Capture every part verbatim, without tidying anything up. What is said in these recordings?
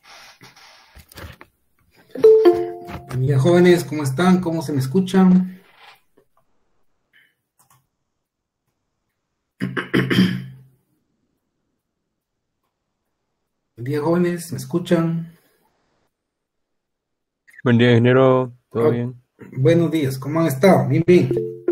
Buen día, jóvenes, ¿cómo están? ¿Cómo se me escuchan? Buen día, jóvenes, ¿me escuchan? Buen día, ingeniero. ¿Todo Oh, bien? buenos días, ¿cómo han estado? Bien, bien.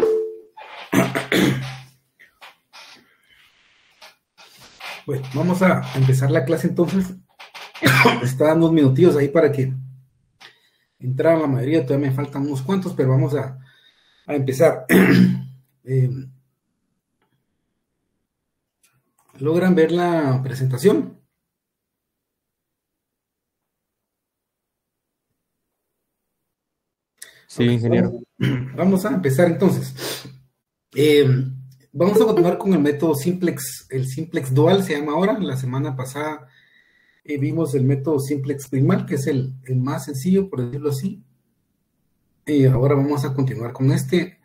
Bueno, vamos a empezar la clase entonces. Está dando unos minutillos ahí para que entraran la mayoría, todavía me faltan unos cuantos, pero vamos a, a empezar. Eh, ¿Logran ver la presentación? Sí, Ok, vamos, ingeniero. vamos a empezar entonces. Eh, vamos a continuar con el método simplex, el simplex dual se llama ahora. La semana pasada eh, vimos el método simplex primal, que es el, el más sencillo, por decirlo así. Y ahora vamos a continuar con este.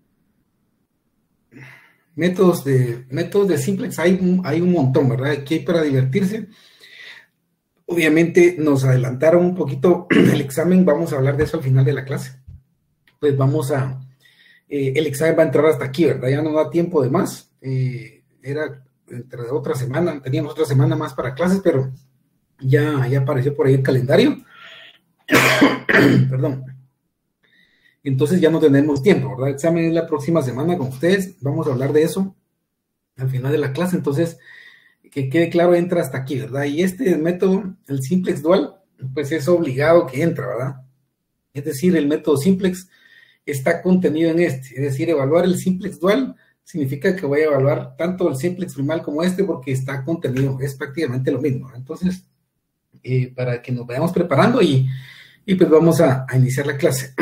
Métodos de, métodos de simplex hay, un- hay un montón, ¿verdad? Aquí hay para divertirse. Obviamente nos adelantaron un poquito el examen, vamos a hablar de eso al final de la clase. Pues vamos a, eh, el examen va a entrar hasta aquí, ¿verdad? Ya no da tiempo de más. Eh, era entre otra semana, teníamos otra semana más para clases, pero ya, ya apareció por ahí el calendario. Perdón. Entonces ya no tenemos tiempo, ¿verdad? El examen es la próxima semana con ustedes. Vamos a hablar de eso al final de la clase. Entonces, que quede claro, entra hasta aquí, ¿verdad? Y este método, el simplex dual, pues es obligado que entra, ¿verdad? Es decir, el método simplex está contenido en este. Es decir, evaluar el simplex dual significa que voy a evaluar tanto el simplex primal como este porque está contenido. Es prácticamente lo mismo, ¿verdad? Entonces, eh, para que nos vayamos preparando y, y pues vamos a, a iniciar la clase.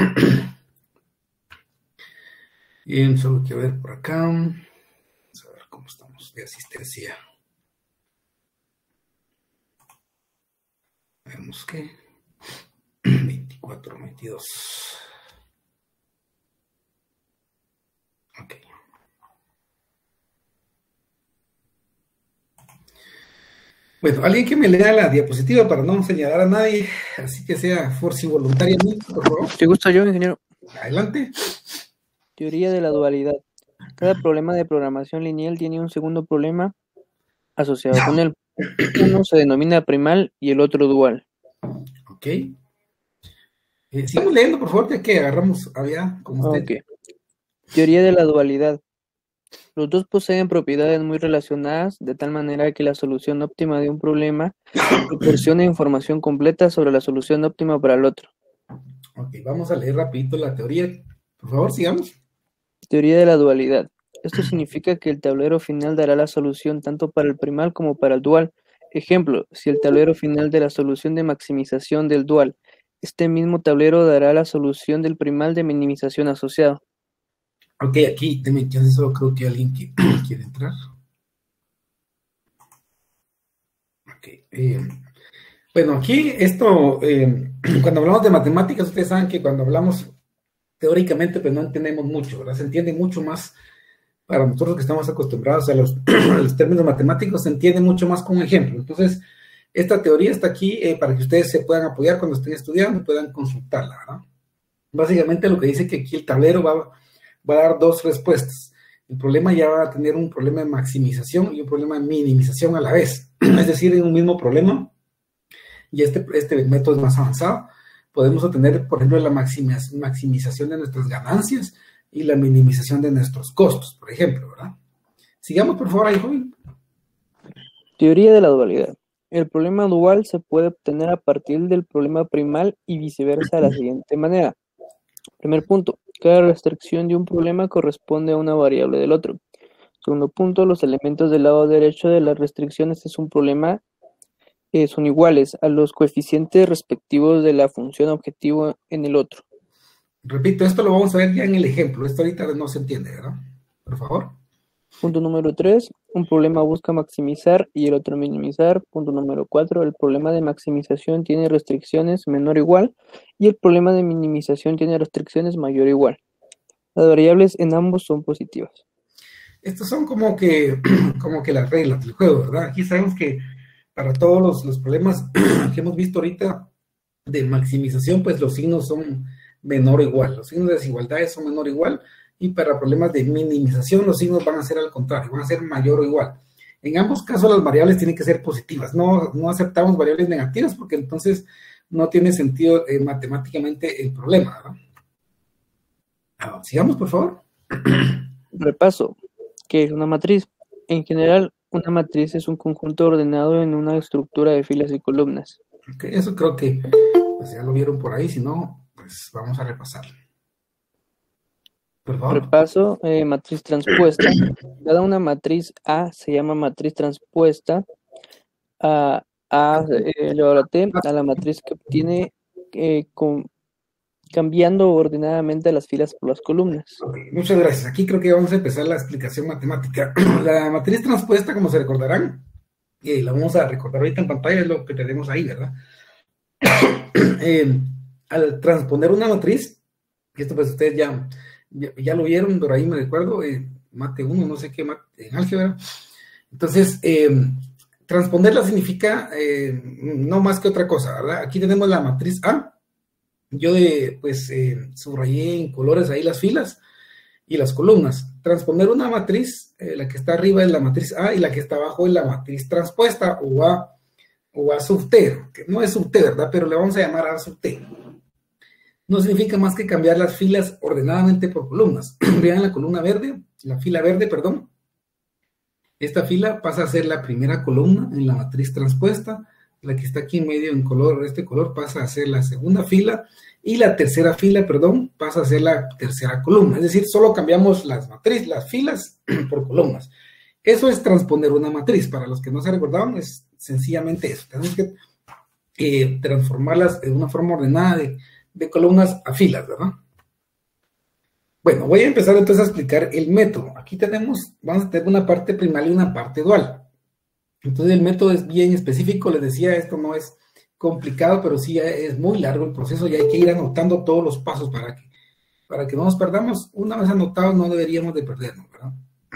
Bien, solo quiero ver por acá. Vamos a ver cómo estamos de asistencia. Vemos que veinticuatro, veintidós. Ok. Bueno, alguien que me lea la diapositiva para no señalar a nadie, así que sea forci voluntariamente, por favor. Si gusta yo, ingeniero. Adelante. Teoría de la dualidad. Cada problema de programación lineal tiene un segundo problema asociado con él. Uno se denomina primal y el otro dual. Ok. Eh, sigamos leyendo, por favor, ya que agarramos había como usted. Ok. Teoría de la dualidad. Los dos poseen propiedades muy relacionadas, de tal manera que la solución óptima de un problema proporciona información completa sobre la solución óptima para el otro. Ok, vamos a leer rapidito la teoría. Por favor, sigamos. Teoría de la dualidad. Esto significa que el tablero final dará la solución tanto para el primal como para el dual. Ejemplo, si el tablero final de la solución de maximización del dual, este mismo tablero dará la solución del primal de minimización asociado. Ok, aquí, déme chance, solo creo que alguien que quiere entrar. Ok. Eh, bueno, aquí esto, eh, cuando hablamos de matemáticas, ustedes saben que cuando hablamos teóricamente, pues no entendemos mucho, ¿verdad? Se entiende mucho más para nosotros que estamos acostumbrados a los, a los términos matemáticos, se entiende mucho más con un ejemplo. Entonces, esta teoría está aquí eh, para que ustedes se puedan apoyar cuando estén estudiando y puedan consultarla, ¿verdad? Básicamente lo que dice que aquí el tablero va, va a dar dos respuestas. El problema ya va a tener un problema de maximización y un problema de minimización a la vez. Es decir, en un mismo problema, y este, este método es más avanzado, podemos obtener, por ejemplo, la maximización de nuestras ganancias y la minimización de nuestros costos, por ejemplo, ¿verdad? Sigamos, por favor, ahí, joven. Teoría de la dualidad. El problema dual se puede obtener a partir del problema primal y viceversa de la siguiente manera. Primer punto, cada restricción de un problema corresponde a una variable del otro. Segundo punto, los elementos del lado derecho de las restricciones es un problema eh, son iguales a los coeficientes respectivos de la función objetivo en el otro. Repito, esto lo vamos a ver ya en el ejemplo. Esto ahorita no se entiende, ¿verdad? Por favor. Punto número tres, un problema busca maximizar y el otro minimizar. Punto número cuatro, el problema de maximización tiene restricciones menor o igual y el problema de minimización tiene restricciones mayor o igual. Las variables en ambos son positivas. Estos son como que, como que las reglas del juego, ¿verdad? Aquí sabemos que para todos los, los problemas que hemos visto ahorita de maximización, pues los signos son menor o igual, los signos de desigualdades son menor o igual, y para problemas de minimización los signos van a ser al contrario, van a ser mayor o igual. En ambos casos las variables tienen que ser positivas, no, no aceptamos variables negativas porque entonces no tiene sentido eh, matemáticamente el problema, ¿no? Ah, sigamos, por favor. Repaso. ¿Qué es una matriz? En general, una matriz es un conjunto ordenado en una estructura de filas y columnas. Okay, eso creo que pues, ya lo vieron por ahí, si no, pues vamos a repasar. Por favor. Repaso, eh, matriz transpuesta. Cada una matriz A se llama matriz transpuesta a A elevado a la T, a la matriz que obtiene eh, con, cambiando ordenadamente las filas por las columnas. Okay, muchas gracias. Aquí creo que vamos a empezar la explicación matemática. La matriz transpuesta, como se recordarán, y la vamos a recordar ahorita en pantalla, es lo que tenemos ahí, ¿verdad? eh, al transponer una matriz, esto pues ustedes ya, ya, ya lo vieron, pero ahí me recuerdo, eh, mate uno, no sé qué, mate, en álgebra. Entonces, eh, transponerla significa eh, no más que otra cosa, ¿verdad? Aquí tenemos la matriz A. Yo eh, pues eh, subrayé en colores ahí las filas y las columnas. Transponer una matriz, eh, la que está arriba es la matriz A y la que está abajo es la matriz transpuesta o A, o A sub T, que no es sub T, ¿verdad? Pero le vamos a llamar A sub T. No significa más que cambiar las filas ordenadamente por columnas. Vean la columna verde, la fila verde, perdón. Esta fila pasa a ser la primera columna en la matriz transpuesta. La que está aquí en medio en color, este color pasa a ser la segunda fila y la tercera fila, perdón, pasa a ser la tercera columna. Es decir, solo cambiamos las matrices, las filas por columnas. Eso es transponer una matriz. Para los que no se recordaban, es sencillamente eso. Tenemos que eh, transformarlas de una forma ordenada de, de columnas a filas, ¿verdad? Bueno, voy a empezar entonces a explicar el método. Aquí tenemos, vamos a tener una parte primal y una parte dual. Entonces el método es bien específico, les decía, esto no es complicado, pero sí es muy largo el proceso y hay que ir anotando todos los pasos para que, para que no nos perdamos. Una vez anotados no deberíamos de perdernos, ¿verdad?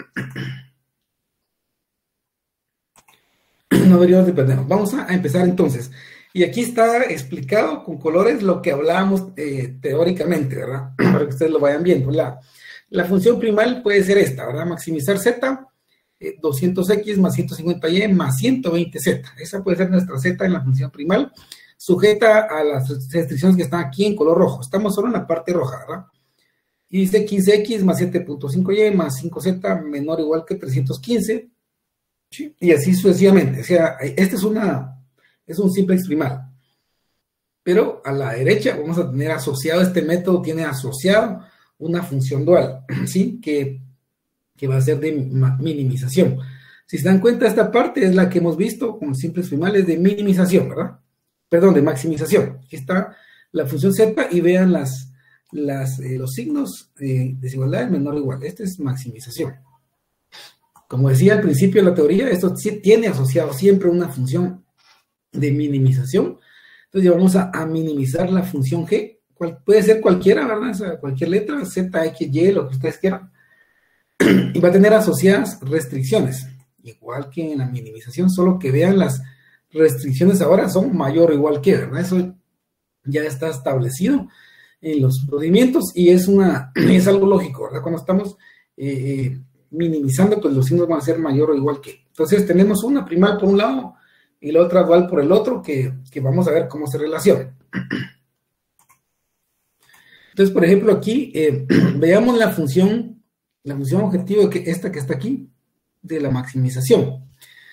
No deberíamos de perdernos. Vamos a empezar entonces. Y aquí está explicado con colores lo que hablábamos eh, teóricamente, ¿verdad? Para que ustedes lo vayan viendo. La, la función primal puede ser esta, ¿verdad? Maximizar z. doscientos equis más ciento cincuenta y más ciento veinte zeta. Esa puede ser nuestra z en la función primal, sujeta a las restricciones que están aquí en color rojo. Estamos solo en la parte roja, ¿verdad? Y dice quince equis más siete punto cinco y más cinco zeta menor o igual que trescientos quince. ¿Sí? Y así sucesivamente. O sea, este es, una, es un simplex primal. Pero a la derecha vamos a tener asociado, este método tiene asociado una función dual, ¿sí? Que que va a ser de minimización. Si se dan cuenta, esta parte es la que hemos visto como simples primales de minimización, ¿verdad? Perdón, de maximización. Aquí está la función z y vean las, las, eh, los signos de desigualdad menor o igual. Esta es maximización. Como decía al principio de la teoría, esto sí tiene asociado siempre una función de minimización. Entonces ya vamos a, a minimizar la función g. Cual, puede ser cualquiera, ¿verdad? O sea, cualquier letra, z, x, y, lo que ustedes quieran. Y va a tener asociadas restricciones, igual que en la minimización, solo que vean las restricciones ahora son mayor o igual que, ¿verdad? Eso ya está establecido en los procedimientos y es, una, es algo lógico, ¿verdad? Cuando estamos eh, minimizando, pues los signos van a ser mayor o igual que. Entonces tenemos una primal por un lado y la otra dual por el otro, que, que vamos a ver cómo se relaciona. Entonces, por ejemplo, aquí eh, veamos la función la función objetivo, que esta que está aquí, de la maximización.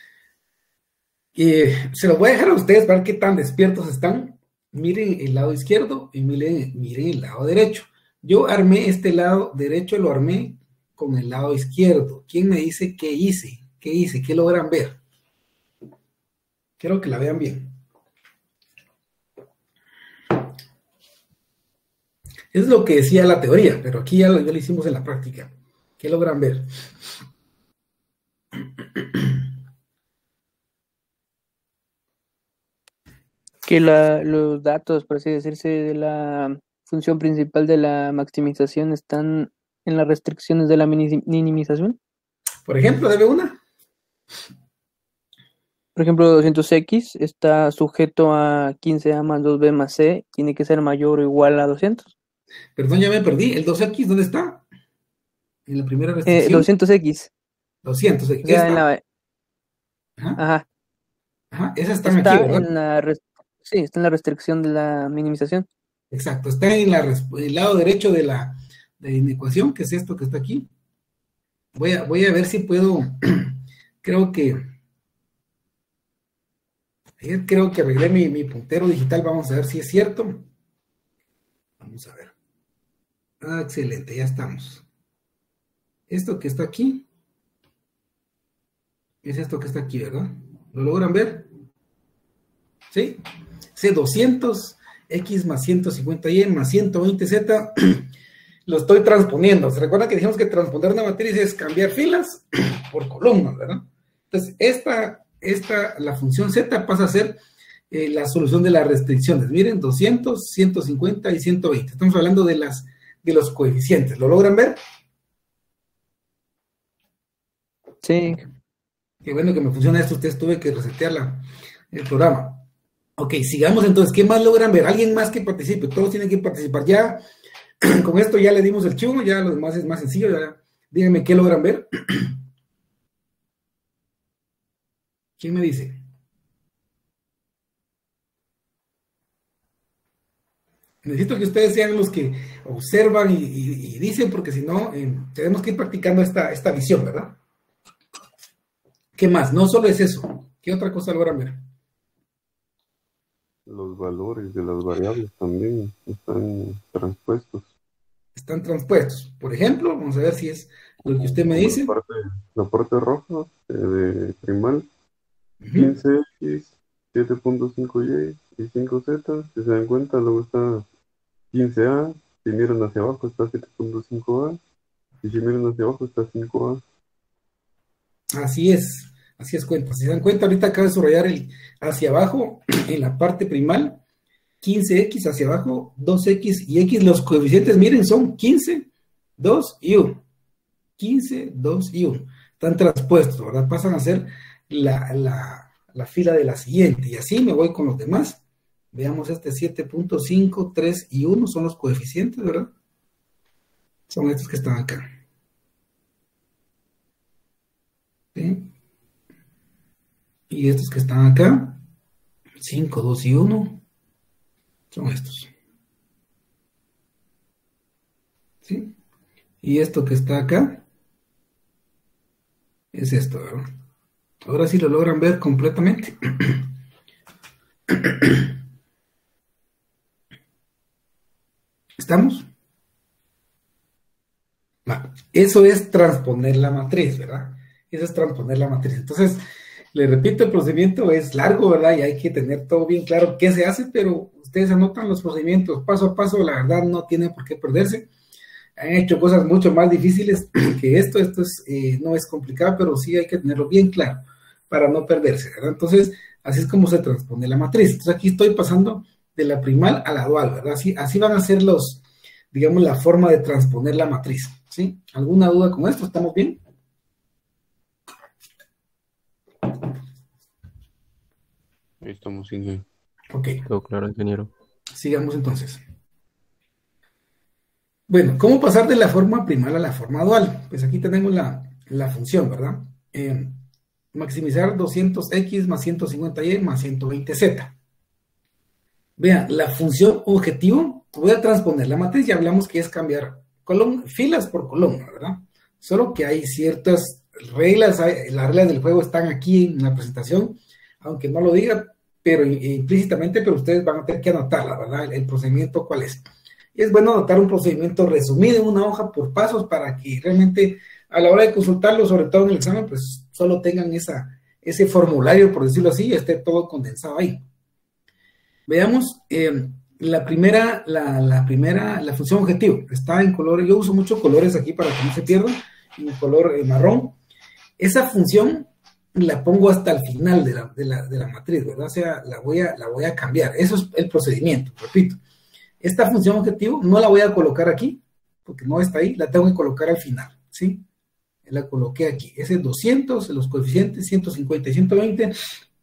Eh, se los voy a dejar a ustedes para ver qué tan despiertos están. Miren el lado izquierdo y miren, miren el lado derecho. Yo armé este lado derecho, lo armé con el lado izquierdo. ¿Quién me dice qué hice? ¿Qué hice? ¿Qué logran ver? Quiero que la vean bien. Es lo que decía la teoría, pero aquí ya lo, ya lo hicimos en la práctica. ¿Qué logran ver? Que la, los datos, por así decirse, de la función principal de la maximización están en las restricciones de la minimización. Por ejemplo, debe una. Por ejemplo, doscientos equis está sujeto a quince a más dos b más c, tiene que ser mayor o igual a doscientos. Perdón, ya me perdí. ¿El dos equis dónde está? En la primera Eh, restricción. doscientos equis. doscientos. O sea, en la, Ajá. ajá, Ajá. Esas están está aquí, ¿verdad? en la, res- sí, está en la restricción de la minimización. Exacto. Está en la, res- el lado derecho de la, de la ecuación, que es esto que está aquí. Voy a, voy a ver si puedo. Creo que. Ayer creo que arreglé mi, mi puntero digital. Vamos a ver si es cierto. Vamos a ver. Ah, excelente, ya estamos. Esto que está aquí es esto que está aquí, ¿verdad? ¿Lo logran ver? ¿Sí? C doscientos, X más ciento cincuenta Y más ciento veinte Z. Lo estoy transponiendo. ¿Se recuerdan que dijimos que transponer una matriz es cambiar filas por columnas, ¿verdad? Entonces, esta, esta, la función Z pasa a ser eh, la solución de las restricciones. Miren, doscientos, ciento cincuenta y ciento veinte. Estamos hablando de, las, de los coeficientes. ¿Lo logran ver? Sí. Qué bueno que me funciona esto. Ustedes tuve que resetear la, el programa. Ok, sigamos entonces. ¿Qué más logran ver? ¿Alguien más que participe? Todos tienen que participar. Ya, con esto ya le dimos el chivo, ya lo demás es más sencillo. Ya, díganme qué logran ver. ¿Quién me dice? Necesito que ustedes sean los que observan y, y, y dicen, porque si no, eh, tenemos que ir practicando esta, esta visión, ¿verdad? ¿Qué más? No solo es eso. ¿Qué otra cosa logran ver? Los valores de las variables también están transpuestos. Están transpuestos. Por ejemplo, vamos a ver si es lo que usted me Como dice. La parte, la parte roja eh, de primal, Uh-huh. quince equis, siete punto cinco Y y cinco Z. Si se dan cuenta, luego está quince A. Si miran hacia abajo está siete punto cinco A. Y si miran hacia abajo está cinco A. Así es. Así es cuenta. Si se dan cuenta, ahorita acaba de subrayar el hacia abajo en la parte primal. quince equis hacia abajo, dos equis y X. Los coeficientes, miren, son quince, dos y uno. quince, dos y uno. Están transpuestos, ¿verdad? Pasan a ser la, la, la fila de la siguiente. Y así me voy con los demás. Veamos este siete punto cinco, tres y uno son los coeficientes, ¿verdad? Son estos que están acá. ¿Sí? Y estos que están acá, cinco, dos y uno, son estos. ¿Sí? Y esto que está acá, es esto, ¿verdad? Ahora sí lo logran ver completamente. ¿Estamos? No, eso es transponer la matriz, ¿verdad? Eso es transponer la matriz. Entonces, le repito, el procedimiento es largo, ¿verdad? Y hay que tener todo bien claro qué se hace, pero ustedes anotan los procedimientos paso a paso, la verdad no tiene por qué perderse. Han hecho cosas mucho más difíciles que esto, esto es, eh, no es complicado, pero sí hay que tenerlo bien claro para no perderse, ¿verdad? Entonces, así es como se transpone la matriz. Entonces, aquí estoy pasando de la primal a la dual, ¿verdad? Así, así van a ser los, digamos, la forma de transponer la matriz, ¿sí? ¿Alguna duda con esto? ¿Estamos bien? Ahí estamos, ingeniero. Ok. Todo claro, ingeniero. Sigamos entonces. Bueno, ¿cómo pasar de la forma primal a la forma dual? Pues aquí tenemos la, la función, ¿verdad? Eh, maximizar doscientos equis más ciento cincuenta Y más ciento veinte Z. Vean, la función objetivo, voy a transponer la matriz, ya hablamos que es cambiar column, filas por columna, ¿verdad? Solo que hay ciertas reglas, hay, las reglas del juego están aquí en la presentación, aunque no lo diga, pero implícitamente, pero ustedes van a tener que anotarla, ¿verdad? El, el procedimiento, ¿cuál es? Y es bueno anotar un procedimiento resumido en una hoja por pasos para que realmente a la hora de consultarlo, sobre todo en el examen, pues solo tengan esa, ese formulario, por decirlo así, y esté todo condensado ahí. Veamos, eh, la primera, la, la primera, la función objetivo, está en color, yo uso muchos colores aquí para que no se pierdan, en color eh, marrón. Esa función la pongo hasta el final de la, de la, de la matriz, ¿verdad? O sea, la voy, a, la voy a cambiar, eso es el procedimiento, repito. Esta función objetivo no la voy a colocar aquí, porque no está ahí, la tengo que colocar al final, ¿sí? La coloqué aquí, ese es doscientos, los coeficientes ciento cincuenta y ciento veinte,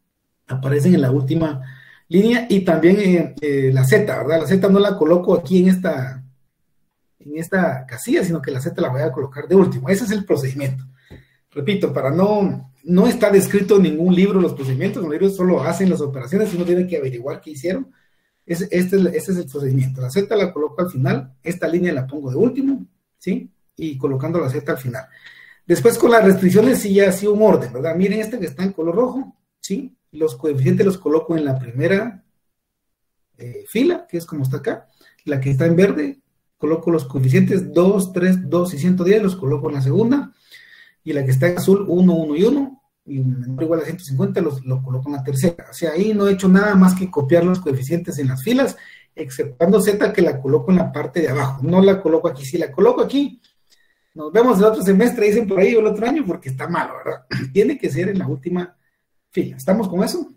aparecen en la última línea, y también eh, eh, la Z, ¿verdad? La Z no la coloco aquí en esta, en esta casilla, sino que la Z la voy a colocar de último. Ese es el procedimiento. Repito, para no, no está descrito en ningún libro los procedimientos, los libros solo hacen las operaciones y uno tiene que averiguar qué hicieron. Es, este, este es el procedimiento. La Z la coloco al final, esta línea la pongo de último, ¿sí? Y colocando la Z al final. Después con las restricciones sí ya ha sido un orden, ¿verdad? Miren este que está en color rojo, ¿sí? Los coeficientes los coloco en la primera eh, fila, que es como está acá. La que está en verde, coloco los coeficientes dos, tres, dos y ciento diez, los coloco en la segunda. Y la que está en azul, uno, uno y uno, y menor o igual a ciento cincuenta, los, los coloco en la tercera. O sea, ahí no he hecho nada más que copiar los coeficientes en las filas, exceptuando Z, que la coloco en la parte de abajo. No la coloco aquí. Si la coloco aquí, nos vemos el otro semestre, dicen por ahí, o el otro año, porque está malo, ¿verdad? Tiene que ser en la última fila. ¿Estamos con eso?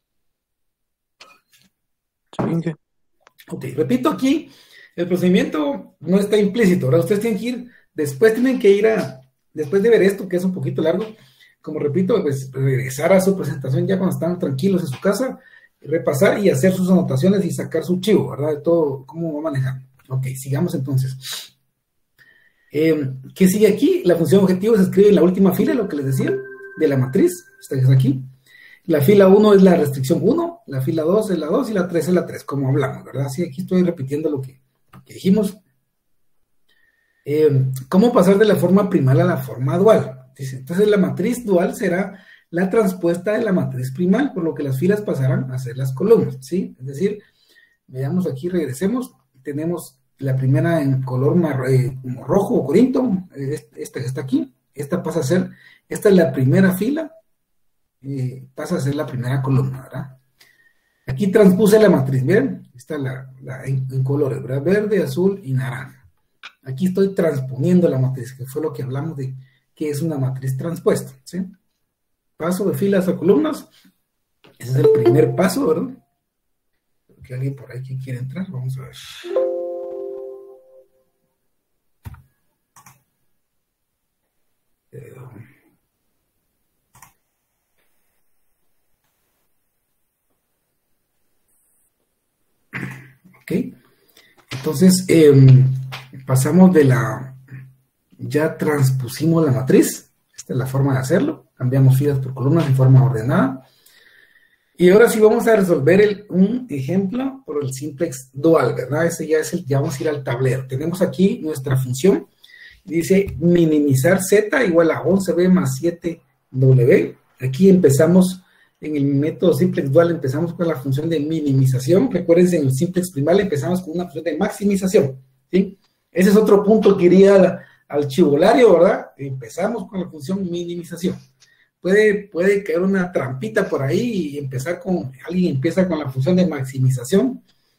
Sí. Ok, repito aquí, el procedimiento no está implícito, ¿verdad? Ustedes tienen que ir, después tienen que ir a, después de ver esto, que es un poquito largo, como repito, pues regresar a su presentación ya cuando están tranquilos en su casa, repasar y hacer sus anotaciones y sacar su chivo, ¿verdad? De todo, cómo va a manejar. Ok, sigamos entonces. Eh, ¿Qué sigue aquí? La función objetivo se escribe en la última fila, lo que les decía, de la matriz, esta que es aquí. La fila uno es la restricción uno, la fila dos es la dos y la tres es la tres, como hablamos, ¿verdad? Sí, aquí estoy repitiendo lo que, que dijimos. Eh, ¿Cómo pasar de la forma primal a la forma dual? Dice, entonces la matriz dual será la transpuesta de la matriz primal, por lo que las filas pasarán a ser las columnas, ¿sí? Es decir, veamos aquí, regresemos, tenemos la primera en color mar, eh, como rojo o corinto, eh, esta que está aquí, esta pasa a ser, esta es la primera fila, eh, pasa a ser la primera columna, ¿verdad? Aquí transpuse la matriz, ¿ven? Está la, la en, en colores, ¿verdad? Verde, azul y naranja. Aquí estoy transponiendo la matriz, que fue lo que hablamos de que es una matriz transpuesta, ¿sí? Paso de filas a columnas, ese es el primer paso, ¿verdad? Creo que alguien por ahí que quiere entrar, vamos a ver. Eh, ok, entonces eh, pasamos de la, ya transpusimos la matriz, esta es la forma de hacerlo, cambiamos filas por columnas en forma ordenada, y ahora sí vamos a resolver el, un ejemplo por el simplex dual, ¿verdad? Ese ya es el, ya vamos a ir al tablero, tenemos aquí nuestra función, dice minimizar z igual a once b más siete w, aquí empezamos. En el método simplex dual empezamos con la función de minimización. Recuérdense, en el simplex primal empezamos con una función de maximización, ¿sí? Ese es otro punto que iría al, al chivolario, ¿verdad? Empezamos con la función minimización. Puede, puede caer una trampita por ahí y empezar con, alguien empieza con la función de maximización.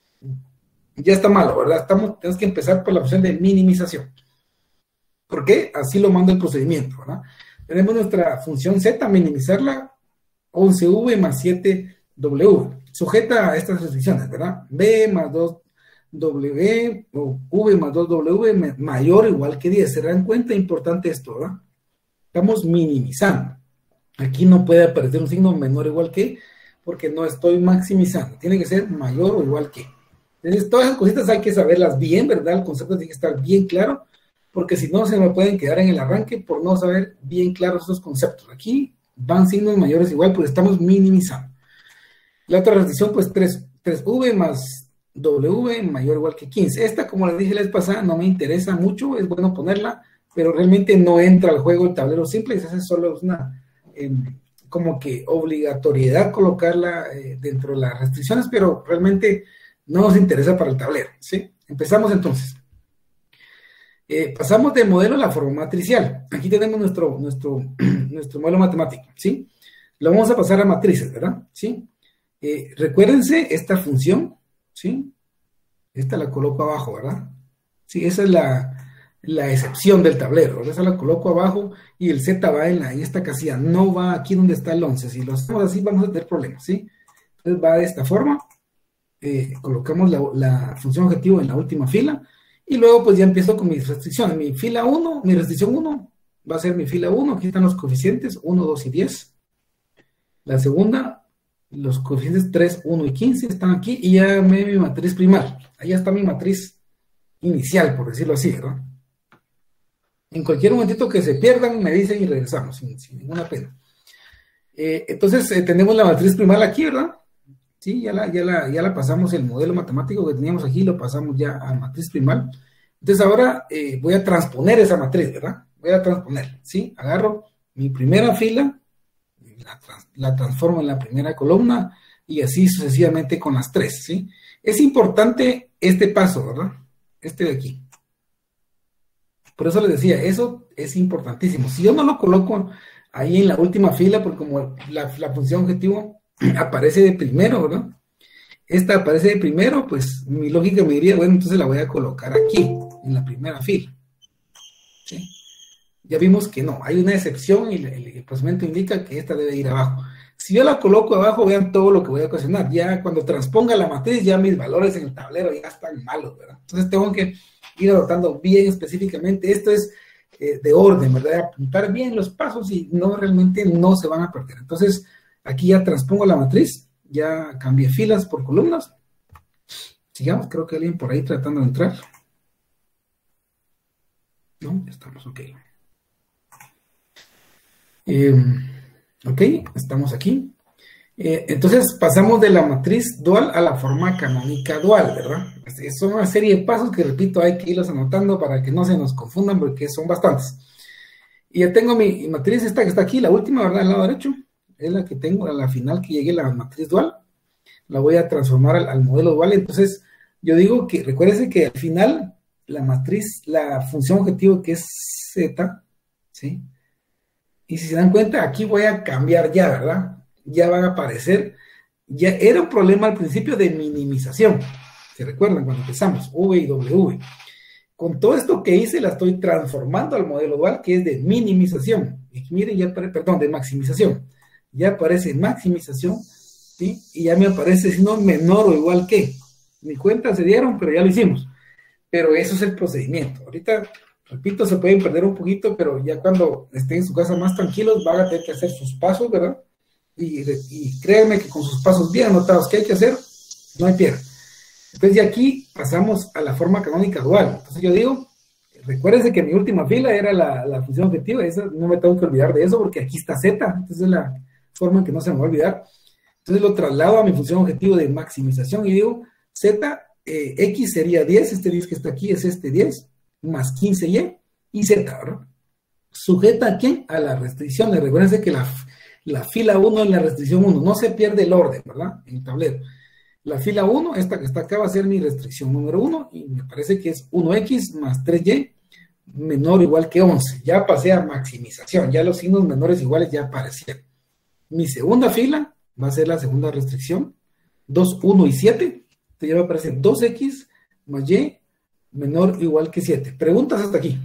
Ya está malo, ¿verdad? Estamos, tenemos que empezar por la función de minimización. ¿Por qué? Así lo manda el procedimiento, ¿verdad? Tenemos nuestra función z, minimizarla, once v más siete w, sujeta a estas restricciones, ¿verdad? B más dos w, o v más dos w mayor o igual que diez. ¿Se dan cuenta? Importante esto, ¿verdad? Estamos minimizando. Aquí no puede aparecer un signo menor o igual que, porque no estoy maximizando. Tiene que ser mayor o igual que. Entonces, todas esas cositas hay que saberlas bien, ¿verdad? El concepto tiene que estar bien claro, porque si no, se me pueden quedar en el arranque por no saber bien claros estos conceptos. Aquí van signos mayores igual, porque estamos minimizando. La otra restricción, pues tres v más w mayor o igual que quince. Esta, como les dije la vez pasada, no me interesa mucho, es bueno ponerla, pero realmente no entra al juego el tablero simple, esa es solo una, eh, como que obligatoriedad colocarla eh, dentro de las restricciones, pero realmente no nos interesa para el tablero, ¿sí? Empezamos entonces. Eh, pasamos del modelo a la forma matricial. Aquí tenemos nuestro, nuestro, nuestro modelo matemático, ¿sí? Lo vamos a pasar a matrices, ¿verdad? ¿Sí? Eh, recuérdense esta función, ¿sí? Esta la coloco abajo, ¿verdad? Sí, esa es la, la excepción del tablero, ¿verdad? Esa la coloco abajo y el z va en, la, en esta casilla, no va aquí donde está el once. Si lo hacemos así vamos a tener problemas, ¿sí? Entonces va de esta forma, eh, colocamos la, la función objetivo en la última fila. Y luego pues ya empiezo con mis restricciones. Mi fila uno, mi restricción uno va a ser mi fila uno. Aquí están los coeficientes, uno, dos y diez. La segunda, Los coeficientes tres, uno y quince están aquí, y ya me mi matriz primal. Ahí está mi matriz inicial, por decirlo así, ¿verdad? En cualquier momentito que se pierdan, me dicen y regresamos, sin, sin ninguna pena. Eh, entonces, eh, tenemos la matriz primal aquí, ¿verdad? Sí, ya la, ya, la, ya la pasamos, el modelo matemático que teníamos aquí, lo pasamos ya a matriz primal. Entonces, ahora eh, voy a transponer esa matriz, ¿verdad? Voy a transponer, ¿sí? Agarro mi primera fila, la, trans, la transformo en la primera columna, y así sucesivamente con las tres, ¿sí? Es importante este paso, ¿verdad? Este de aquí. Por eso les decía, eso es importantísimo. Si yo no lo coloco ahí en la última fila, porque como la, la función objetivo aparece de primero, ¿verdad? Esta aparece de primero, pues mi lógica me diría, bueno, entonces la voy a colocar aquí, en la primera fila. ¿Sí? Ya vimos que no, hay una excepción y el, el procedimiento indica que esta debe ir abajo. Si yo la coloco abajo, vean todo lo que voy a ocasionar. Ya cuando transponga la matriz, ya mis valores en el tablero ya están malos, ¿verdad? Entonces tengo que ir adoptando bien específicamente. Esto es eh, de orden, ¿verdad? Apuntar bien los pasos y no realmente no se van a perder. Entonces, aquí ya transpongo la matriz, ya cambié filas por columnas. Sigamos, creo que alguien por ahí tratando de entrar. No, ya estamos, ok. Eh, ok, estamos aquí. Eh, entonces pasamos de la matriz dual a la forma canónica dual, ¿verdad? Son una serie de pasos que, repito, hay que irlos anotando para que no se nos confundan, porque son bastantes. Y ya tengo mi matriz esta que está aquí, la última, ¿verdad? Al lado derecho, es la que tengo, a la final que llegue la matriz dual. La voy a transformar al, al modelo dual. Entonces yo digo que, recuérdense que al final la matriz, la función objetivo que es Z, ¿sí? Y si se dan cuenta, aquí voy a cambiar ya, ¿verdad? Ya van a aparecer, ya era un problema al principio de minimización, ¿se recuerdan cuando empezamos? V y W. Con todo esto que hice, la estoy transformando al modelo dual, que es de minimización. Y miren, ya aparece, perdón, de maximización. Ya aparece maximización, ¿sí? Y ya me aparece, si no, menor o igual que. Ni cuenta se dieron, pero ya lo hicimos. Pero eso es el procedimiento. Ahorita, repito, se pueden perder un poquito, pero ya cuando estén en su casa más tranquilos, van a tener que hacer sus pasos, ¿verdad? Y, y créanme que con sus pasos bien anotados que hay que hacer, no hay pierde. Entonces, de aquí pasamos a la forma canónica dual. Entonces, yo digo, recuérdense que mi última fila era la, la función objetiva, esa, no me tengo que olvidar de eso, porque aquí está Z, entonces es la forma en que no se me va a olvidar. Entonces, lo traslado a mi función objetivo de maximización y digo, Z, eh, X sería diez, este diez que está aquí es este diez, más quince Y, y Z, ¿verdad? ¿Sujeta a quién? A las restricciones. Recuérdense que la La fila uno es la restricción uno, no se pierde el orden, ¿verdad? En el tablero. La fila uno, esta que está acá, va a ser mi restricción número uno, y me parece que es uno X más tres Y menor o igual que once. Ya pasé a maximización, ya los signos menores iguales ya aparecieron. Mi segunda fila va a ser la segunda restricción, dos, uno y siete. Entonces ya va a aparecer dos X más Y menor o igual que siete. Preguntas hasta aquí.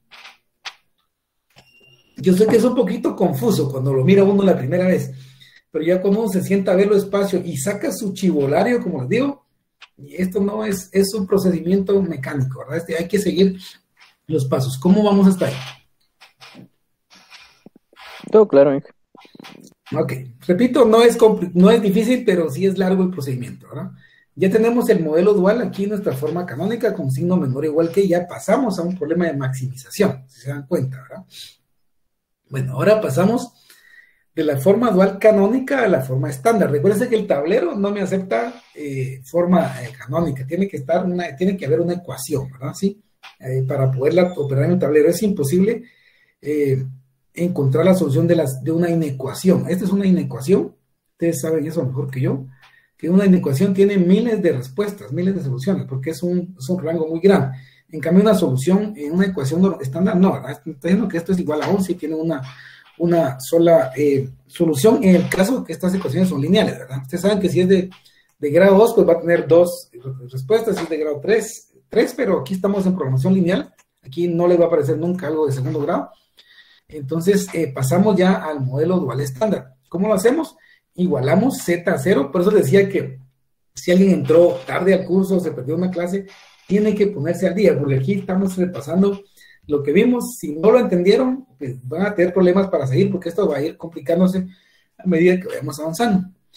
Yo sé que es un poquito confuso cuando lo mira uno la primera vez, pero ya cuando uno se sienta a verlo despacio y saca su chivolario, como les digo, y esto no es, es un procedimiento mecánico, ¿verdad? Este, hay que seguir los pasos. ¿Cómo vamos hasta ahí? Todo claro, Inge. Ok, repito, no es, no es difícil, pero sí es largo el procedimiento, ¿verdad? Ya tenemos el modelo dual aquí en nuestra forma canónica con signo menor o igual que, ya pasamos a un problema de maximización, si se dan cuenta, ¿verdad? Bueno, ahora pasamos de la forma dual canónica a la forma estándar. Recuerden que el tablero no me acepta eh, forma eh, canónica, tiene que estar una, tiene que haber una ecuación, ¿verdad? ¿Sí? Eh, para poderla operar en el tablero es imposible eh, encontrar la solución de, las, de una inecuación. Esta es una inecuación, ustedes saben eso mejor que yo, que una inecuación tiene miles de respuestas, miles de soluciones, porque es un, es un rango muy grande. En cambio, una solución en una ecuación estándar, no, ¿verdad? Estoy diciendo que esto es igual a once y tiene una, una sola eh, solución, en el caso que estas ecuaciones son lineales, ¿verdad? Ustedes saben que si es de, de grado dos, pues va a tener dos respuestas, si es de grado tres, tres, pero aquí estamos en programación lineal, aquí no les va a aparecer nunca algo de segundo grado. Entonces, eh, pasamos ya al modelo dual estándar. ¿Cómo lo hacemos? Igualamos Z a cero, por eso les decía que si alguien entró tarde al curso, se perdió una clase, tiene que ponerse al día, porque aquí estamos repasando lo que vimos. Si no lo entendieron, pues van a tener problemas para seguir, porque esto va a ir complicándose a medida que vayamos avanzando.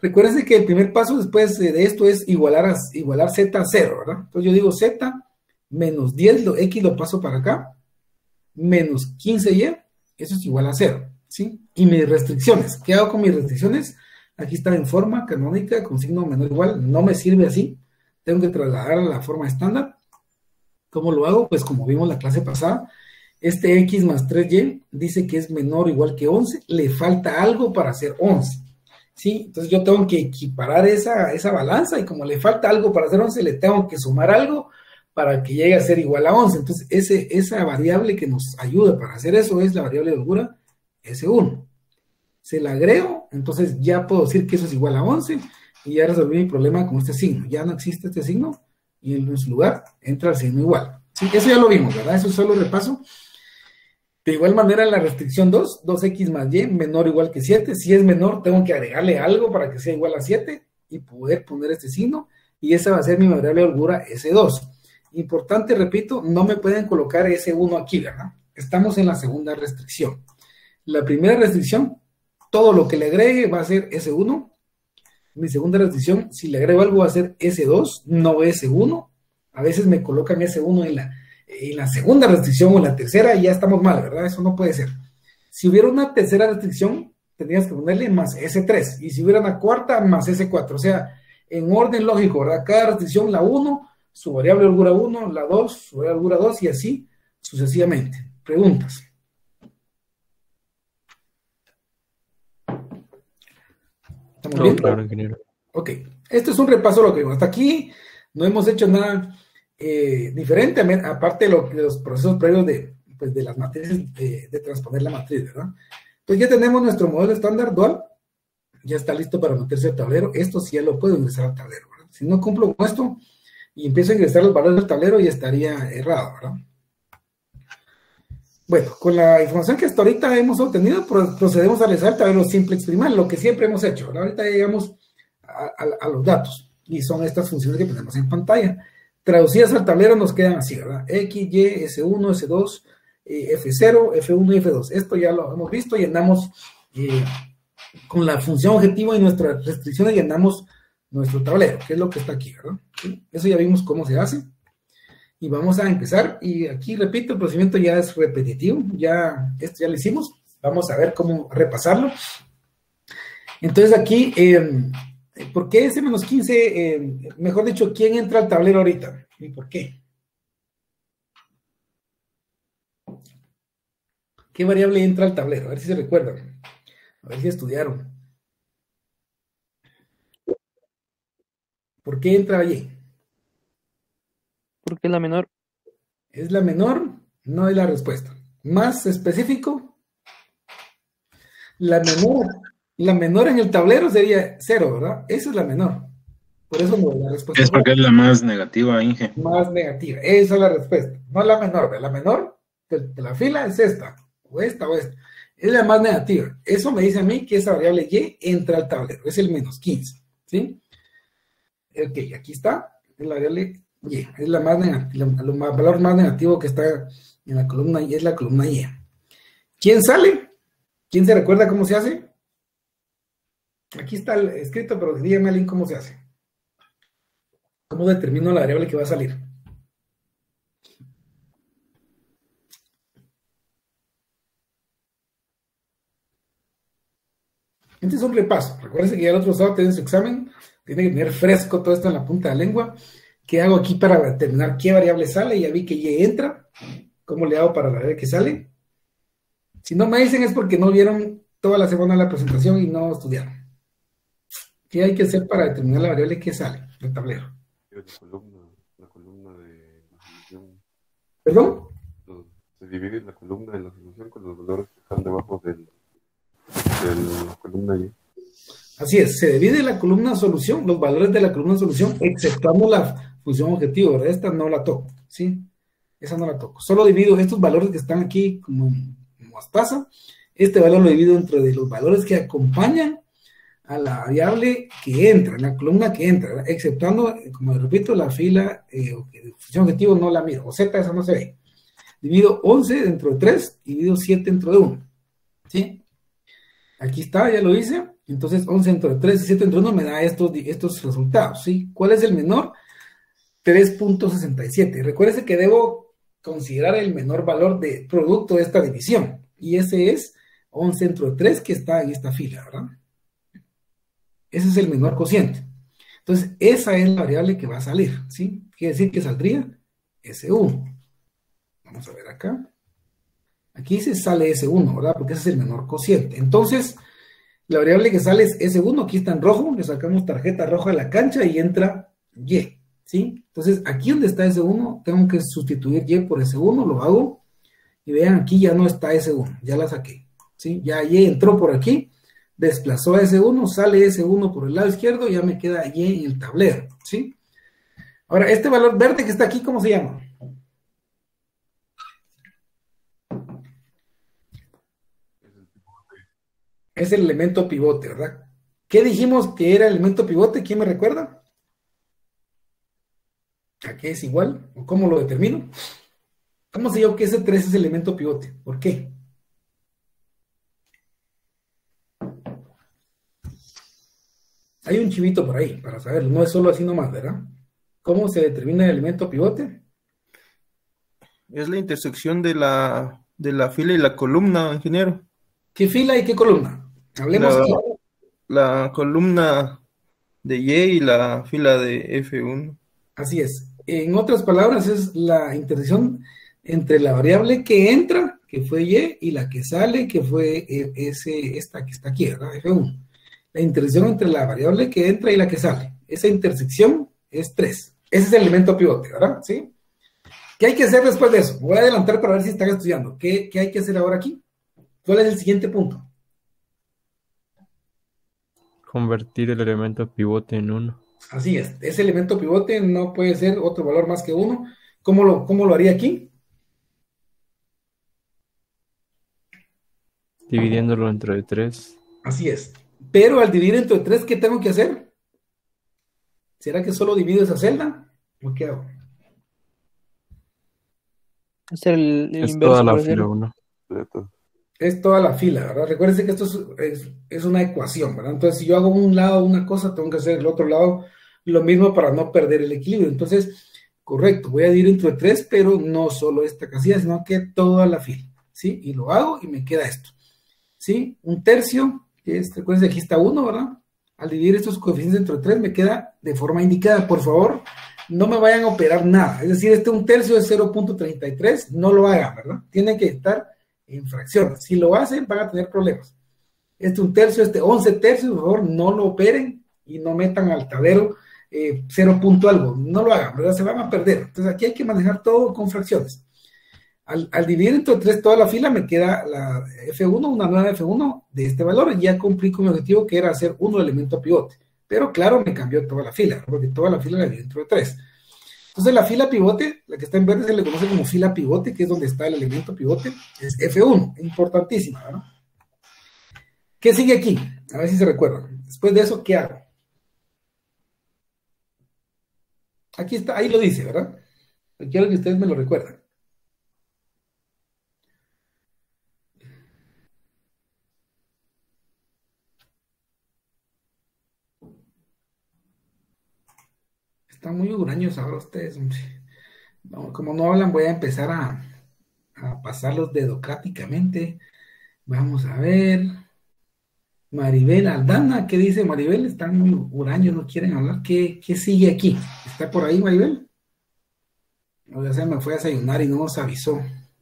Recuérdense que el primer paso después de esto es igualar, a, igualar z a cero, ¿verdad? Entonces yo digo z menos diez, lo, x lo paso para acá, menos quince y, eso es igual a cero, ¿sí? Y mis restricciones, ¿qué hago con mis restricciones? Aquí está en forma canónica, con signo menor o igual, no me sirve así, tengo que trasladar a la forma estándar. ¿Cómo lo hago? Pues como vimos la clase pasada, este x más tres y dice que es menor o igual que once, le falta algo para hacer once, ¿sí? Entonces yo tengo que equiparar esa, esa balanza, y como le falta algo para hacer once, le tengo que sumar algo para que llegue a ser igual a once. Entonces ese, esa variable que nos ayuda para hacer eso es la variable de holgura ese uno. Se la agrego, entonces ya puedo decir que eso es igual a once, y ya resolví mi problema con este signo. Ya no existe este signo, y en su lugar entra el signo igual. Sí, eso ya lo vimos, ¿verdad? Eso es solo repaso. De igual manera, la restricción dos, dos x más y menor o igual que siete. Si es menor, tengo que agregarle algo para que sea igual a siete y poder poner este signo, y esa va a ser mi variable de holgura ese dos. Importante, repito, no me pueden colocar ese uno aquí, ¿verdad? Estamos en la segunda restricción. La primera restricción, todo lo que le agregue va a ser ese uno. Mi segunda restricción, si le agrego algo va a ser ese dos, no ese uno. A veces me colocan ese uno en la, en la segunda restricción o en la tercera y ya estamos mal, ¿verdad? Eso no puede ser. Si hubiera una tercera restricción, tendrías que ponerle más ese tres. Y si hubiera una cuarta, más ese cuatro. O sea, en orden lógico, ¿verdad? Cada restricción, la uno, su variable de holgura uno, la dos, su variable de holgura dos, y así sucesivamente. Preguntas. ¿Estamos No, bien? claro, ingeniero. Ok, esto es un repaso de lo que vimos. Hasta aquí no hemos hecho nada eh, diferente, aparte de, lo, de los procesos previos de, pues, de las matrices, de, de transponer la matriz, ¿verdad? Entonces ya tenemos nuestro modelo estándar dual, ya está listo para meterse al tablero. Esto sí ya lo puedo ingresar al tablero, ¿verdad? Si no cumplo con esto y empiezo a ingresar los valores del tablero, ya estaría errado, ¿verdad? Bueno, con la información que hasta ahorita hemos obtenido, procedemos a realizar el tablero simple exprimal, lo que siempre hemos hecho, ¿verdad? Ahorita ya llegamos a, a, a los datos, y son estas funciones que tenemos en pantalla. Traducidas al tablero nos quedan así, ¿verdad? X, Y, ese uno, ese dos, eh, efe cero, efe uno y efe dos. Esto ya lo hemos visto, llenamos eh, con la función objetivo y nuestras restricciones, llenamos nuestro tablero, que es lo que está aquí, ¿verdad? ¿Sí? Eso ya vimos cómo se hace. Y vamos a empezar, y aquí repito, el procedimiento ya es repetitivo, ya esto ya lo hicimos, vamos a ver cómo repasarlo. Entonces aquí, eh, ¿por qué ese menos quince? Eh, mejor dicho, ¿quién entra al tablero ahorita? ¿Y por qué? ¿Qué variable entra al tablero? A ver si se recuerdan, a ver si estudiaron. ¿Por qué entra allí? Porque es la menor. ¿Es la menor? No es la respuesta. Más específico, la menor, la menor en el tablero sería cero, ¿verdad? Esa es la menor. Por eso no es la respuesta. Es porque es la más negativa, Inge. Más negativa. Esa es la respuesta. No la menor. La menor de, de la fila es esta, o esta, o esta. Es la más negativa. Eso me dice a mí que esa variable Y entra al tablero. Es el menos quince, ¿sí? Ok, aquí está. Es la variable Y, es la más negativa, el valor más negativo que está en la columna Y, es la columna Y. ¿Quién sale? ¿Quién se recuerda cómo se hace? Aquí está el escrito, pero dígame alguien cómo se hace. ¿Cómo determino la variable que va a salir? Este es un repaso. Recuerden que ya el otro sábado tienen su examen, tiene que tener fresco todo esto en la punta de la lengua. ¿Qué hago aquí para determinar qué variable sale? Ya vi que Y entra. ¿Cómo le hago para la variable que sale? Si no me dicen es porque no vieron toda la semana la presentación y no estudiaron. ¿Qué hay que hacer para determinar la variable que sale del tablero? La columna, la columna de la solución. ¿Perdón? Los- Se divide la columna de la solución con los valores que están debajo del, de la columna Y. Así es, se divide la columna solución, los valores de la columna solución, exceptuando la función objetivo, ¿verdad? Esta no la toco, ¿sí? Esa no la toco. Solo divido estos valores que están aquí como en mostaza. Este valor lo divido entre de los valores que acompañan a la variable que entra, en la columna que entra, ¿verdad? Exceptuando, como repito, la fila eh, de función objetivo no la miro, o Z esa no se ve. Divido once dentro de tres y divido siete dentro de uno, ¿sí? Aquí está, ya lo hice. Entonces, once entre tres y siete entre uno me da estos, estos resultados, ¿sí? ¿Cuál es el menor? tres punto sesenta y siete. Recuérdese que debo considerar el menor valor de producto de esta división. Y ese es once entre tres que está en esta fila, ¿verdad? Ese es el menor cociente. Entonces, esa es la variable que va a salir, ¿sí? Quiere decir que saldría ese uno. Vamos a ver acá. Aquí dice sale ese uno, ¿verdad? Porque ese es el menor cociente. Entonces, la variable que sale es ese uno. Aquí está en rojo. Le sacamos tarjeta roja a la cancha y entra Y, ¿sí? Entonces, aquí donde está ese uno, tengo que sustituir Y por ese uno. Lo hago. Y vean, aquí ya no está ese uno. Ya la saqué, ¿sí? Ya Y entró por aquí. Desplazó a ese uno. Sale ese uno por el lado izquierdo. Ya me queda Y en el tablero, ¿sí? Ahora, este valor verde que está aquí, ¿cómo se llama? Es el elemento pivote, ¿verdad? ¿Qué dijimos que era el elemento pivote? ¿Quién me recuerda? ¿A qué es igual? ¿O cómo lo determino? ¿Cómo sé yo que ese tres es el elemento pivote? ¿Por qué? Hay un chivito por ahí para saberlo, no es solo así nomás, ¿verdad? ¿Cómo se determina el elemento pivote? Es la intersección de la, de la fila y la columna, ingeniero. ¿Qué fila y qué columna? Hablemos La, aquí. la columna de Y y la fila de F uno. Así es. En otras palabras, es la intersección entre la variable que entra, que fue Y, y la que sale, que fue ese, esta que está aquí, ¿verdad? F uno. La intersección entre la variable que entra y la que sale. Esa intersección es tres. Ese es el elemento pivote, ¿verdad? ¿Sí? ¿Qué hay que hacer después de eso? Voy a adelantar para ver si están estudiando. ¿Qué, qué hay que hacer ahora aquí? ¿Cuál es el siguiente punto? Convertir el elemento pivote en uno. Así es. Ese elemento pivote no puede ser otro valor más que uno. ¿Cómo lo, cómo lo haría aquí? Dividiéndolo entre tres. Así es. Pero al dividir entre tres, ¿qué tengo que hacer? ¿Será que solo divido esa celda? ¿O qué hago? Hacer el, el Es inverso, toda la por fila decirlo. uno. Es toda la fila, ¿verdad? Recuérdense que esto es, es, es una ecuación, ¿verdad? Entonces, si yo hago un lado una cosa, tengo que hacer el otro lado lo mismo para no perder el equilibrio. Entonces, correcto, voy a dividir entre tres, pero no solo esta casilla, sino que toda la fila, ¿sí? Y lo hago y me queda esto, ¿sí? Un tercio, que es, recuerden, aquí está uno, ¿verdad? Al dividir estos coeficientes entre tres, me queda de forma indicada. Por favor, no me vayan a operar nada. Es decir, este un tercio es cero punto treinta y tres, no lo hagan, ¿verdad? Tienen que estar en fracciones. Si lo hacen, van a tener problemas. Este un tercio, este once tercios, por favor, no lo operen y no metan al tablero eh, cero punto algo. No lo hagan, ¿verdad? Se van a perder. Entonces, aquí hay que manejar todo con fracciones. Al, al dividir entre tres toda la fila, me queda la F uno, una nueva F uno de este valor, y ya cumplí con mi objetivo, que era hacer uno elemento pivote. Pero, claro, me cambió toda la fila, porque toda la fila la dividí entre tres. Entonces, la fila pivote, la que está en verde, se le conoce como fila pivote, que es donde está el elemento pivote, es F uno, importantísima, ¿verdad? ¿Qué sigue aquí? A ver si se recuerdan. Después de eso, ¿qué hago? Aquí está, ahí lo dice, ¿verdad? Quiero que ustedes me lo recuerden. Están muy huraños ahora ustedes, hombre. No, como no hablan, voy a empezar a, a pasarlos dedocráticamente. Vamos a ver. Maribel Aldana, ¿qué dice Maribel? Están muy huraños, no quieren hablar. ¿Qué, qué sigue aquí? ¿Está por ahí, Maribel? O ya se me fue a desayunar y no nos avisó.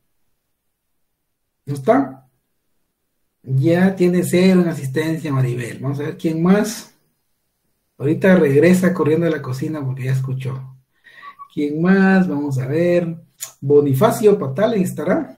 ¿No está? Ya tiene cero en asistencia, Maribel. Vamos a ver quién más. Ahorita regresa corriendo de la cocina porque ya escuchó. ¿Quién más? Vamos a ver. Bonifacio Patale, ¿estará?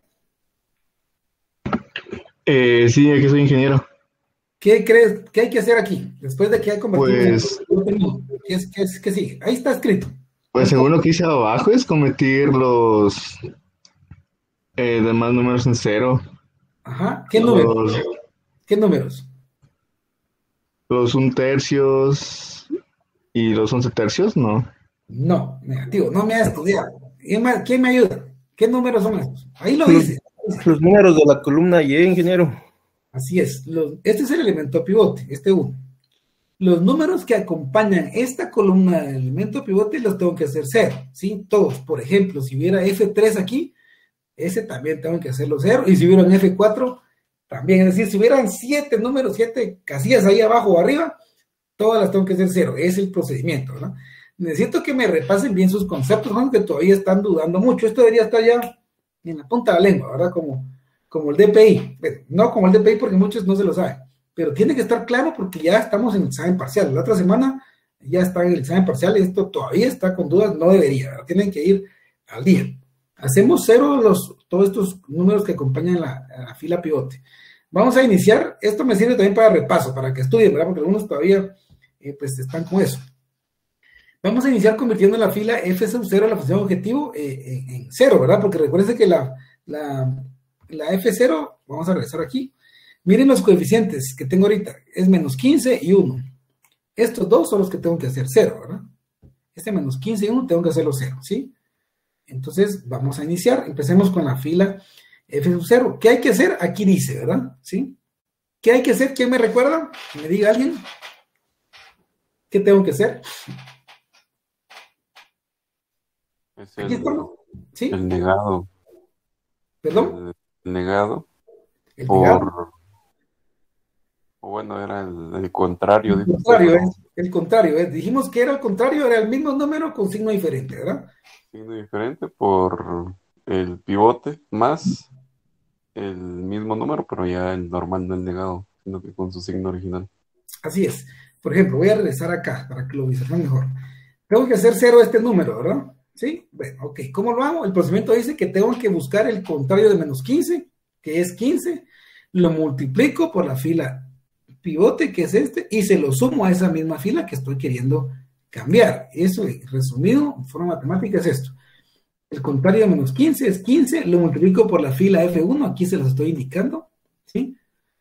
Eh, sí, aquí soy ingeniero. ¿Qué crees? ¿Qué hay que hacer aquí? Después de que ha convertido Pues, en... ¿Qué, es, qué, es, ¿Qué sigue? Ahí está escrito. pues según lo que hice abajo es convertir los eh, demás números en cero. Ajá. ¿Qué números? Los, ¿Qué números? los un tercios y los once tercios, ¿no? No, negativo. No me ha estudiado. ¿Quién me, quién me ayuda? ¿Qué números son estos? Ahí lo Los, dice. los números de la columna Y, ingeniero. Así es. Los, este es el elemento pivote, este uno. Los números que acompañan esta columna del elemento pivote los tengo que hacer cero, ¿sí? Todos. Por ejemplo, si hubiera F tres aquí, ese también tengo que hacerlo cero. Y si hubiera un F cuatro, también. Es decir, si hubieran siete números, siete casillas ahí abajo o arriba, todas las tengo que hacer cero. Es el procedimiento, ¿verdad? Necesito que me repasen bien sus conceptos, ¿no? Que todavía están dudando mucho. Esto debería estar ya en la punta de la lengua, ¿verdad? Como, como el D P I. Bueno, no como el D P I porque muchos no se lo saben, pero tiene que estar claro porque ya estamos en el examen parcial. La otra semana ya está en el examen parcial y esto todavía está con dudas, no debería, ¿verdad? Tienen que ir al día. Hacemos cero los, todos estos números que acompañan la, la fila pivote. Vamos a iniciar. Esto me sirve también para repaso, para que estudien, ¿verdad? Porque algunos todavía eh, pues están con eso. Vamos a iniciar convirtiendo la fila F sub cero, la función objetivo, eh, en, en cero, ¿verdad? Porque recuerden que la, la, la F cero, vamos a regresar aquí. Miren los coeficientes que tengo ahorita, es menos quince y uno. Estos dos son los que tengo que hacer cero, ¿verdad? Este menos quince y uno tengo que hacerlo cero, ¿sí? Entonces, vamos a iniciar. Empecemos con la fila F sub cero. ¿Qué hay que hacer? Aquí dice, ¿verdad? ¿Sí? ¿Qué hay que hacer? ¿Quién me recuerda? ¿Me diga alguien? ¿Qué tengo que hacer? Es Aquí el, estamos. ¿Sí? el negado. ¿Perdón? El negado El por... negado. O bueno, era el, el contrario. El contrario, es el contrario. Es, dijimos que era el contrario, era el mismo número con signo diferente, ¿verdad? Signo diferente por el pivote más el mismo número, pero ya el normal, no el negado, sino que con su signo original. Así es. Por ejemplo, voy a regresar acá para que lo visualicen mejor. Tengo que hacer cero este número, ¿verdad? ¿Sí? Bueno, ok. ¿Cómo lo hago? El procedimiento dice que tengo que buscar el contrario de menos quince, que es quince, lo multiplico por la fila pivote, que es este, y se lo sumo a esa misma fila que estoy queriendo cambiar. Eso, resumido, en forma matemática, es esto. El contrario de menos quince es quince, lo multiplico por la fila F uno, aquí se los estoy indicando, ¿sí?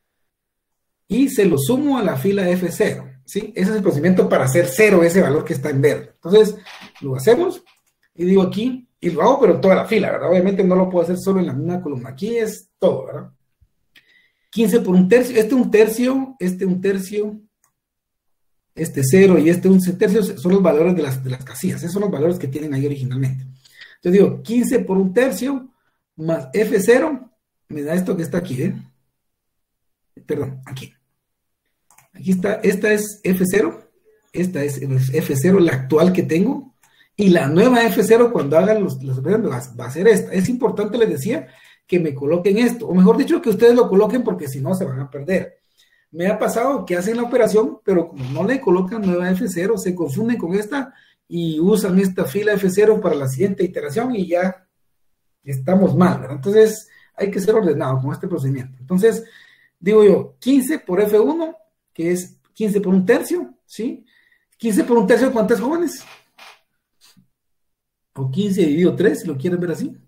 Y se lo sumo a la fila F cero, ¿sí? Ese es el procedimiento para hacer cero ese valor que está en verde. Entonces, lo hacemos, y digo aquí, y lo hago, pero toda la fila, ¿verdad? Obviamente no lo puedo hacer solo en la misma columna. Aquí es todo, ¿verdad? quince por un tercio, este un tercio, este un tercio, este cero y este un tercio son los valores de las, de las casillas. Esos son los valores que tienen ahí originalmente. Entonces digo, quince por un tercio más F cero, me da esto que está aquí, ¿eh? Perdón, aquí. Aquí está, esta es F cero, esta es F cero, la actual que tengo, y la nueva F cero cuando hagan los, los operaciones va a ser esta. Es importante, les decía, que me coloquen esto, o mejor dicho, que ustedes lo coloquen porque si no se van a perder. Me ha pasado que hacen la operación, pero como no le colocan nueva F cero, se confunden con esta y usan esta fila F cero para la siguiente iteración y ya estamos mal, ¿verdad? Entonces hay que ser ordenado con este procedimiento. Entonces, digo yo, quince por F uno, que es quince por un tercio, ¿sí? quince por un tercio, ¿cuántas jóvenes? O quince dividido tres, si lo quieren ver así.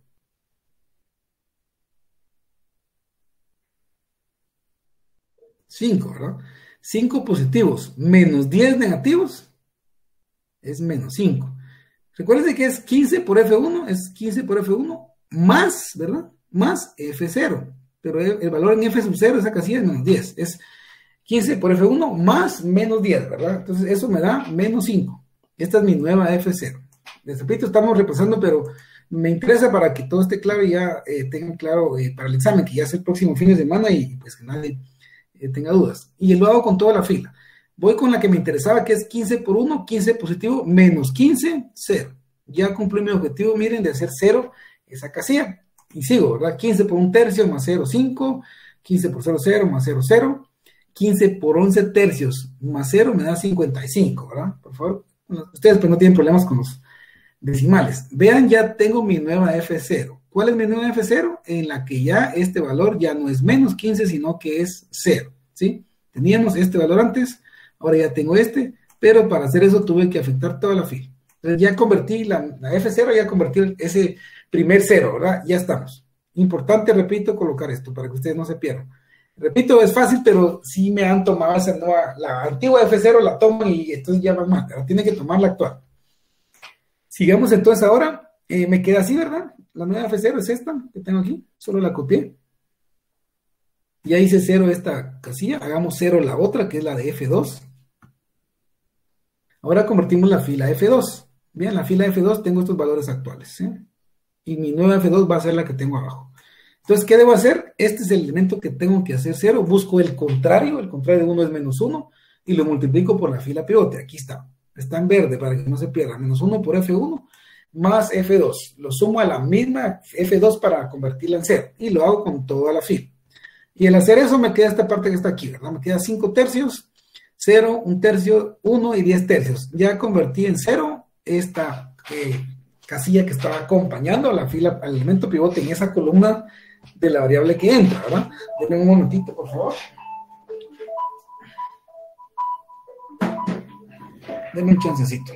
cinco, ¿verdad? cinco positivos menos diez negativos es menos cinco. Recuerden que es quince por F uno, es quince por F uno más, ¿verdad? Más F cero. Pero el, el valor en F sub cero, esa casilla es menos diez. Es quince por F uno más menos diez, ¿verdad? Entonces eso me da menos cinco. Esta es mi nueva F cero. Les repito, estamos repasando, pero me interesa para que todo esté claro y ya eh, tengan claro eh, para el examen, que ya es el próximo fin de semana y pues que nadie eh, tenga dudas. Y lo hago con toda la fila. Voy con la que me interesaba, que es quince por uno, quince positivo, menos quince, cero. Ya cumplí mi objetivo, miren, de hacer cero esa casilla. Y sigo, ¿verdad? quince por un tercio más cero, cinco. quince por cero, cero más cero, cero. quince por once tercios más cero me da cincuenta y cinco, ¿verdad? Por favor, ustedes pues no tienen problemas con los decimales. Vean, ya tengo mi nueva F cero. ¿Cuál es mi nueva F cero? En la que ya este valor ya no es menos quince, sino que es cero, ¿sí? Teníamos este valor antes, ahora ya tengo este, pero para hacer eso tuve que afectar toda la fila. Entonces ya convertí la, la F cero, ya convertí ese primer cero, ¿verdad? Ya estamos. Importante, repito, colocar esto para que ustedes no se pierdan. Repito, es fácil, pero sí me han tomado esa nueva, la antigua F cero la toman y entonces ya van mal, ¿verdad? Tienen que tomar la actual. Sigamos entonces ahora, eh, me queda así, ¿verdad? La nueva F cero es esta que tengo aquí, solo la copié. Ya hice cero esta casilla, hagamos cero la otra, que es la de F dos. Ahora convertimos la fila F dos. Bien, la fila F dos tengo estos valores actuales, ¿sí? Y mi nueva F dos va a ser la que tengo abajo. Entonces, ¿qué debo hacer? Este es el elemento que tengo que hacer cero. Busco el contrario, el contrario de uno es menos uno, y lo multiplico por la fila pivote. Aquí está, está en verde para que no se pierda. Menos uno por F uno más F dos. Lo sumo a la misma F dos para convertirla en cero. Y lo hago con toda la fila. Y al hacer eso me queda esta parte que está aquí, ¿verdad? Me queda cinco tercios, cero, un tercio, uno y diez tercios. Ya convertí en cero esta eh, casilla que estaba acompañando a la fila, al elemento pivote en esa columna de la variable que entra, ¿verdad? Denme un momentito, por favor. Denme un chancecito.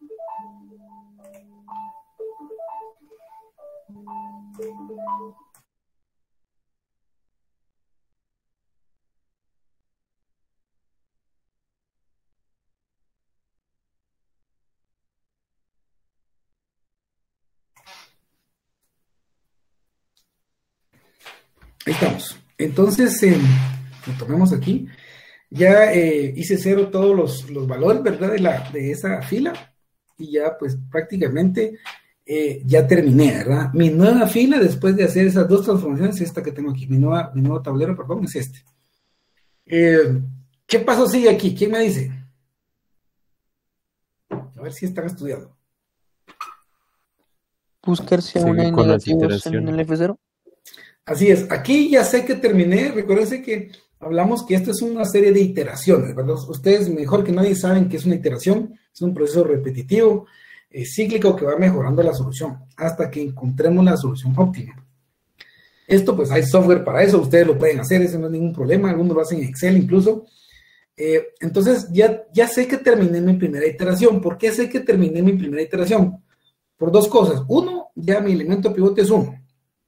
Ahí estamos. Entonces, eh, lo tomemos aquí. Ya eh, hice cero todos los, los valores, ¿verdad? De, la, de esa fila. Y ya, pues, prácticamente eh, ya terminé, ¿verdad? Mi nueva fila, después de hacer esas dos transformaciones, es esta que tengo aquí. Mi, nueva, mi nuevo tablero, perdón, es este. Eh, ¿Qué paso sigue aquí? ¿Quién me dice? A ver si están estudiando. Buscar si Sigue aún hay con las negativos en iteraciones. el F cero. Así es, aquí ya sé que terminé. Recuérdense que hablamos que esto es una serie de iteraciones, ¿verdad? Ustedes mejor que nadie saben que es una iteración, es un proceso repetitivo, eh, cíclico, que va mejorando la solución hasta que encontremos la solución óptima. Esto pues hay software para eso, ustedes lo pueden hacer, eso no es ningún problema, algunos lo hacen en Excel incluso. Eh, entonces ya, ya sé que terminé mi primera iteración. ¿Por qué sé que terminé mi primera iteración? Por dos cosas. Uno, ya mi elemento pivote es uno.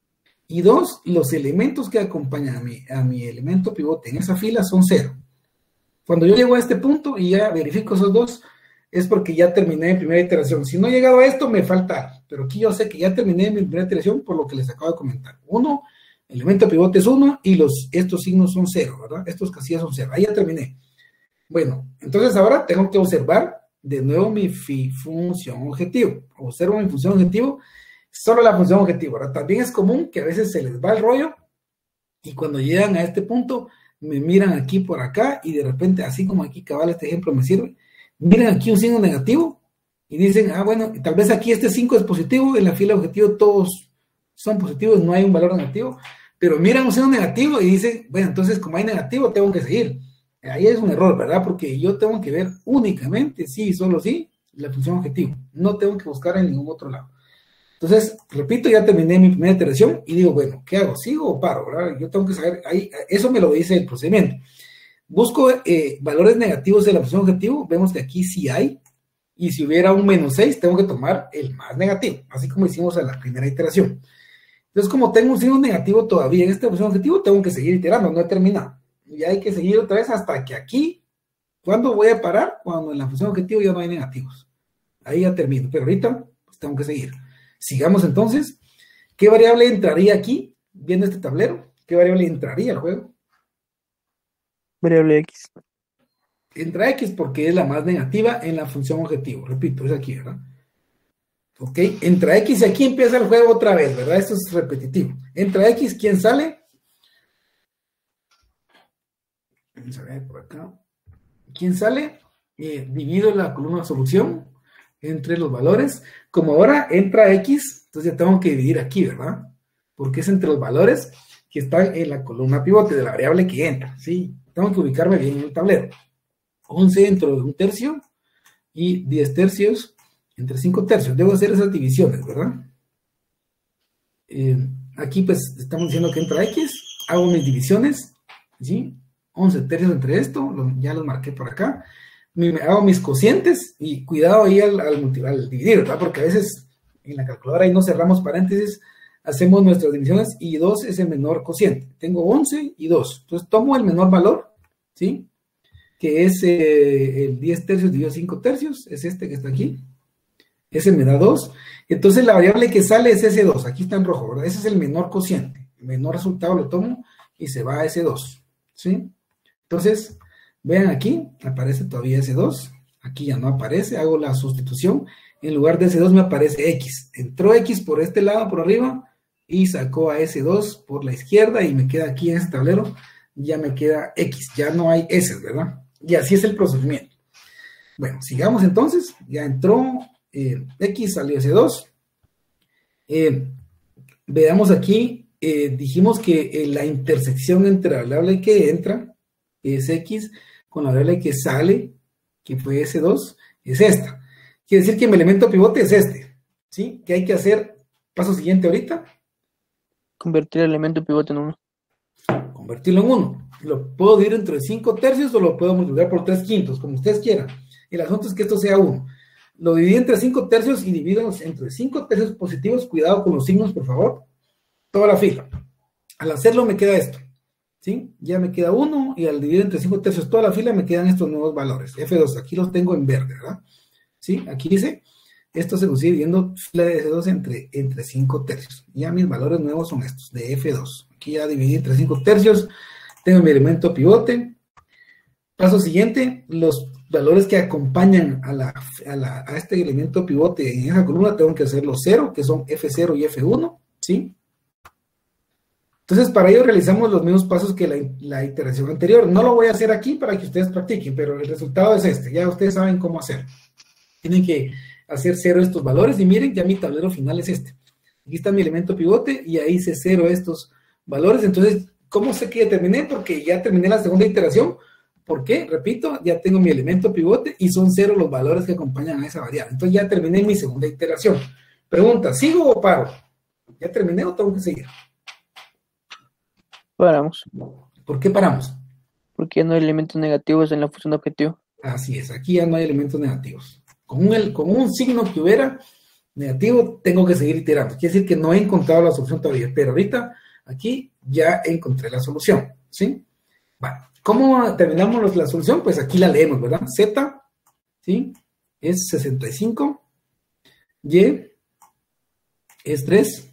Y dos, los elementos que acompañan a mi, a mi elemento pivote en esa fila son cero. Cuando yo llego a este punto y ya verifico esos dos, es porque ya terminé mi primera iteración. Si no he llegado a esto, me falta. Pero aquí yo sé que ya terminé mi primera iteración por lo que les acabo de comentar. Uno, el elemento pivote es uno y los, estos signos son cero, ¿verdad? Estos casillas son cero. Ahí ya terminé. Bueno, entonces ahora tengo que observar de nuevo mi fi, función objetivo. Observo mi función objetivo. Solo la función objetivo, ¿verdad? También es común que a veces se les va el rollo y cuando llegan a este punto me miran aquí por acá y de repente, así como aquí cabal este ejemplo me sirve, miran aquí un signo negativo y dicen, ah bueno, tal vez aquí este cinco es positivo, en la fila objetivo todos son positivos, no hay un valor negativo, pero miran un signo negativo y dicen, bueno, entonces como hay negativo tengo que seguir. Ahí es un error, ¿verdad? Porque yo tengo que ver únicamente, sí y solo sí, la función objetivo, no tengo que buscar en ningún otro lado. Entonces, repito, ya terminé mi primera iteración y digo, bueno, ¿qué hago? ¿Sigo o paro? ¿Verdad? Yo tengo que saber, ahí, eso me lo dice el procedimiento. Busco eh, valores negativos de la función objetivo, vemos que aquí sí hay, y si hubiera un menos seis, tengo que tomar el más negativo, así como hicimos en la primera iteración. Entonces, como tengo un signo negativo todavía en esta función objetivo, tengo que seguir iterando, no he terminado. Y hay que seguir otra vez hasta que aquí, ¿cuándo voy a parar? Cuando en la función objetivo ya no hay negativos. Ahí ya termino, pero ahorita pues, tengo que seguir. Sigamos entonces. ¿Qué variable entraría aquí? Viendo este tablero, ¿qué variable entraría al juego? Variable X. Entra X porque es la más negativa en la función objetivo. Repito, es aquí, ¿verdad? Ok, entra X y aquí empieza el juego otra vez, ¿verdad? Esto es repetitivo. Entra X, ¿quién sale? Vamos a ver por acá. ¿Quién sale? Eh, divido la columna solución entre los valores. Como ahora entra X, entonces ya tengo que dividir aquí, ¿verdad? Porque es entre los valores que están en la columna pivote de la variable que entra, ¿sí? Tengo que ubicarme bien en el tablero. once entre un tercio y diez tercios entre cinco tercios. Debo hacer esas divisiones, ¿verdad? Eh, aquí pues estamos diciendo que entra X, hago mis divisiones, ¿sí? once tercios entre esto, lo, ya los marqué por acá. Me, me hago mis cocientes y cuidado ahí al, al, al dividir, ¿verdad? Porque a veces en la calculadora ahí no cerramos paréntesis, hacemos nuestras divisiones y dos es el menor cociente. Tengo once y dos. Entonces tomo el menor valor, ¿sí? Que es eh, el diez tercios dividido cinco tercios, es este que está aquí. Ese me da dos. Entonces la variable que sale es ese dos, aquí está en rojo, ¿verdad? Ese es el menor cociente. El menor resultado lo tomo y se va a ese dos, ¿sí? Entonces, vean aquí, aparece todavía ese dos, aquí ya no aparece, hago la sustitución, en lugar de ese dos me aparece X, entró X por este lado, por arriba, y sacó a ese dos por la izquierda, y me queda aquí en este tablero, ya me queda X, ya no hay S, ¿verdad? Y así es el procedimiento. Bueno, sigamos entonces, ya entró eh, X, salió ese dos, eh, veamos aquí, eh, dijimos que eh, la intersección entre la variable que entra, que es X, con la variable que sale, que fue ese dos, es esta. Quiere decir que mi elemento pivote es este, ¿sí? ¿Qué hay que hacer? Paso siguiente ahorita. Convertir el elemento pivote en uno. Convertirlo en uno. Lo puedo dividir entre cinco tercios o lo puedo multiplicar por tres quintos, como ustedes quieran. El asunto es que esto sea uno. Lo dividí entre cinco tercios y divido entre cinco tercios positivos. Cuidado con los signos, por favor. Toda la fila. Al hacerlo me queda esto, ¿sí? Ya me queda uno, y al dividir entre cinco tercios toda la fila me quedan estos nuevos valores. F dos, aquí los tengo en verde, ¿verdad? ¿Sí? Aquí dice, esto se consigue dividiendo fila de F dos entre, entre cinco tercios. Ya mis valores nuevos son estos, de F dos. Aquí ya dividí entre cinco tercios, tengo mi elemento pivote. Paso siguiente, los valores que acompañan a, la, a, la, a este elemento pivote en esa columna tengo que hacer los cero, que son F cero y F uno, ¿sí? Entonces, para ello realizamos los mismos pasos que la, la iteración anterior. No lo voy a hacer aquí para que ustedes practiquen, pero el resultado es este. Ya ustedes saben cómo hacer. Tienen que hacer cero estos valores y miren, ya mi tablero final es este. Aquí está mi elemento pivote y ahí hice cero estos valores. Entonces, ¿cómo sé que ya terminé? Porque ya terminé la segunda iteración. ¿Por qué? Repito, ya tengo mi elemento pivote y son cero los valores que acompañan a esa variable. Entonces ya terminé mi segunda iteración. Pregunta, ¿sigo o paro? ¿Ya terminé o tengo que seguir? Paramos. ¿Por qué paramos? Porque ya no hay elementos negativos en la función de objetivo. Así es, aquí ya no hay elementos negativos. Con un, con un signo que hubiera negativo, tengo que seguir iterando. Quiere decir que no he encontrado la solución todavía, pero ahorita aquí ya encontré la solución, ¿sí? Vale. ¿Cómo terminamos la solución? Pues aquí la leemos, ¿verdad? Z, ¿sí? Es sesenta y cinco, Y es tres,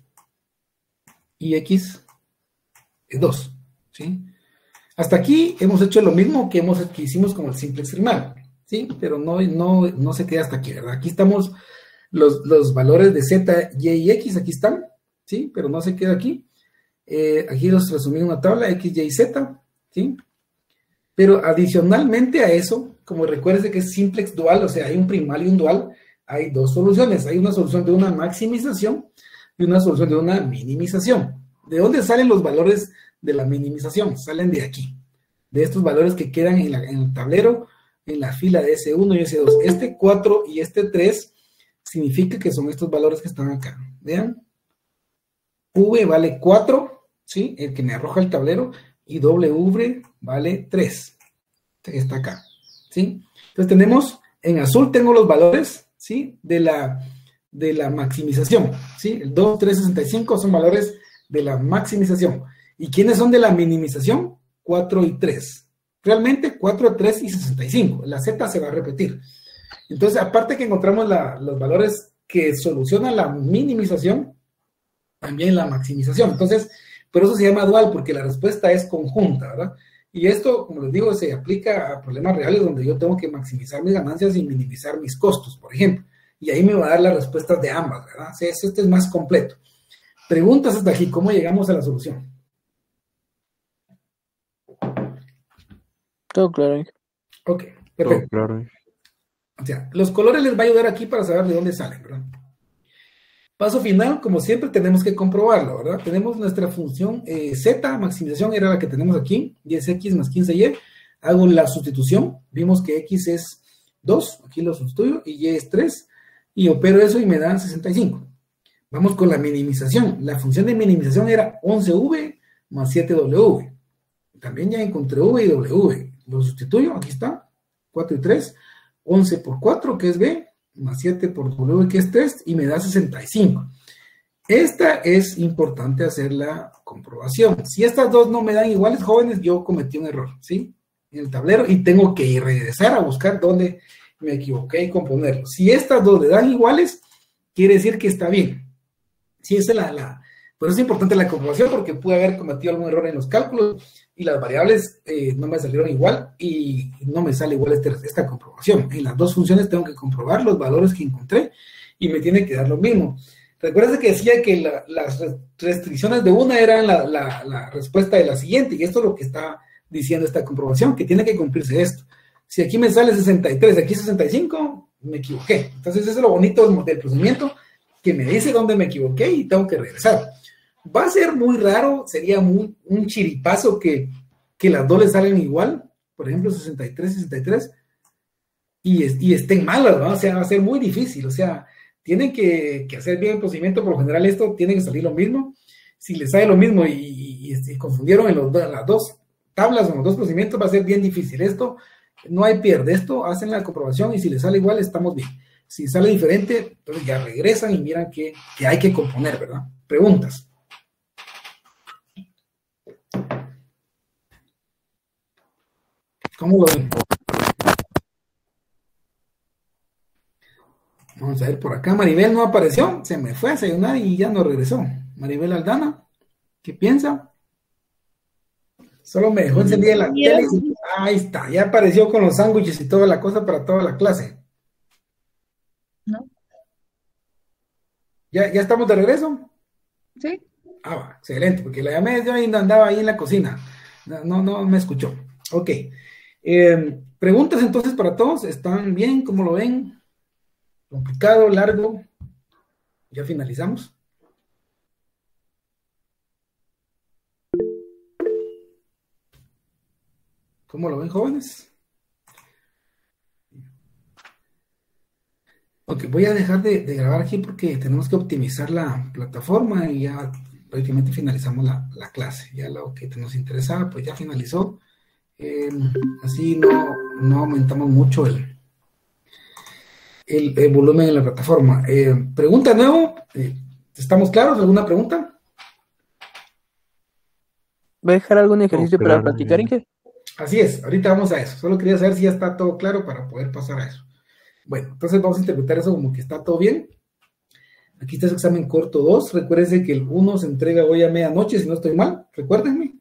y X es dos, ¿sí? Hasta aquí hemos hecho lo mismo que, hemos, que hicimos con el simple extremal, ¿sí? Pero no, no, no se queda hasta aquí, ¿verdad? Aquí estamos, los, los valores de Z, Y y X, aquí están, ¿sí? Pero no se queda aquí. Eh, aquí los resumí en una tabla, X, Y y Z, ¿sí? Pero adicionalmente a eso, como recuerden que es simplex dual, o sea, hay un primal y un dual, hay dos soluciones. Hay una solución de una maximización y una solución de una minimización. ¿De dónde salen los valores de la minimización? Salen de aquí, de estos valores que quedan en, la, en el tablero, en la fila de ese uno y ese dos. Este cuatro y este tres significa que son estos valores que están acá. Vean, V vale cuatro, ¿sí? El que me arroja el tablero, y W vale tres, que está acá, ¿sí? Entonces tenemos, en azul tengo los valores, ¿sí? De la, de la maximización, ¿sí? El dos, tres, sesenta y cinco son valores de la maximización. ¿Y quiénes son de la minimización? cuatro y tres. Realmente cuatro, tres y sesenta y cinco. La Z se va a repetir. Entonces, aparte que encontramos la, los valores que solucionan la minimización, también la maximización. Entonces, por eso se llama dual, porque la respuesta es conjunta, ¿verdad? Y esto, como les digo, se aplica a problemas reales donde yo tengo que maximizar mis ganancias y minimizar mis costos, por ejemplo. Y ahí me va a dar las respuestas de ambas, ¿verdad? O sea, este es más completo. Preguntas hasta aquí, ¿cómo llegamos a la solución? Todo claro. Ok, perfecto. Todo claro. O sea, los colores les va a ayudar aquí para saber de dónde salen, ¿verdad? Paso final, como siempre, tenemos que comprobarlo, ¿verdad? Tenemos nuestra función eh, Z, maximización, era la que tenemos aquí, diez X más quince Y. Hago la sustitución, vimos que X es dos, aquí lo sustituyo, y Y es tres, y opero eso y me dan sesenta y cinco. Vamos con la minimización. La función de minimización era once V más siete W. También ya encontré V y W. Lo sustituyo, aquí está, cuatro y tres, once por cuatro, que es B, más siete por W, que es tres, y me da sesenta y cinco. Esta es importante hacer la comprobación. Si estas dos no me dan iguales, jóvenes, yo cometí un error, ¿sí? En el tablero, y tengo que regresar a buscar dónde me equivoqué y componerlo. Si estas dos le dan iguales, quiere decir que está bien. Si esa es la, la, Por eso es importante la comprobación, porque pude haber cometido algún error en los cálculos y las variables eh, no me salieron igual y no me sale igual este, esta comprobación. En las dos funciones tengo que comprobar los valores que encontré y me tiene que dar lo mismo. Recuerda que decía que la, las restricciones de una eran la, la, la respuesta de la siguiente, y esto es lo que está diciendo esta comprobación, que tiene que cumplirse esto. Si aquí me sale sesenta y tres, aquí sesenta y cinco, me equivoqué. Entonces eso es lo bonito del, del procedimiento, que me dice dónde me equivoqué y tengo que regresar. Va a ser muy raro, sería muy, un chiripazo que, que las dos le salgan igual, por ejemplo sesenta y tres, sesenta y tres, y, y estén malas, ¿no? O sea, va a ser muy difícil, o sea, tienen que, que hacer bien el procedimiento, por lo general esto tiene que salir lo mismo. Si les sale lo mismo y, y, y se confundieron en, los, en las dos tablas o en los dos procedimientos, va a ser bien difícil. Esto no hay pierde, esto hacen la comprobación y si les sale igual estamos bien. Si sale diferente, entonces ya regresan y miran que, que hay que componer, ¿verdad? Preguntas. ¿Cómo lo ven? Vamos a ver por acá. Maribel no apareció, se me fue a desayunar y ya no regresó. Maribel Aldana, ¿qué piensa? Solo me dejó encendida la tele. Y... ahí está, ya apareció con los sándwiches y toda la cosa para toda la clase. ¿No? ¿Ya, ya estamos de regreso? Sí. Ah, va, excelente, porque la llamé yo y andaba ahí en la cocina. No, no, no me escuchó. Ok. Eh, preguntas entonces para todos. ¿Están bien? ¿Cómo lo ven? ¿Complicado? ¿Largo? ¿Ya finalizamos? ¿Cómo lo ven, jóvenes? Ok, voy a dejar de, de grabar aquí porque tenemos que optimizar la plataforma y ya prácticamente finalizamos la, la clase. Ya lo que nos interesaba, pues ya finalizó. Eh, así no, no aumentamos mucho el, el, el volumen en la plataforma. Eh, pregunta de nuevo. Eh, ¿Estamos claros? ¿Alguna pregunta? ¿Va a dejar algún ejercicio Oh, para claro. practicar, Inge? Así es, ahorita vamos a eso. Solo quería saber si ya está todo claro para poder pasar a eso. Bueno, entonces vamos a interpretar eso como que está todo bien. Aquí está su examen corto dos. Recuérdense que el uno se entrega hoy a medianoche, si no estoy mal. Recuérdenme.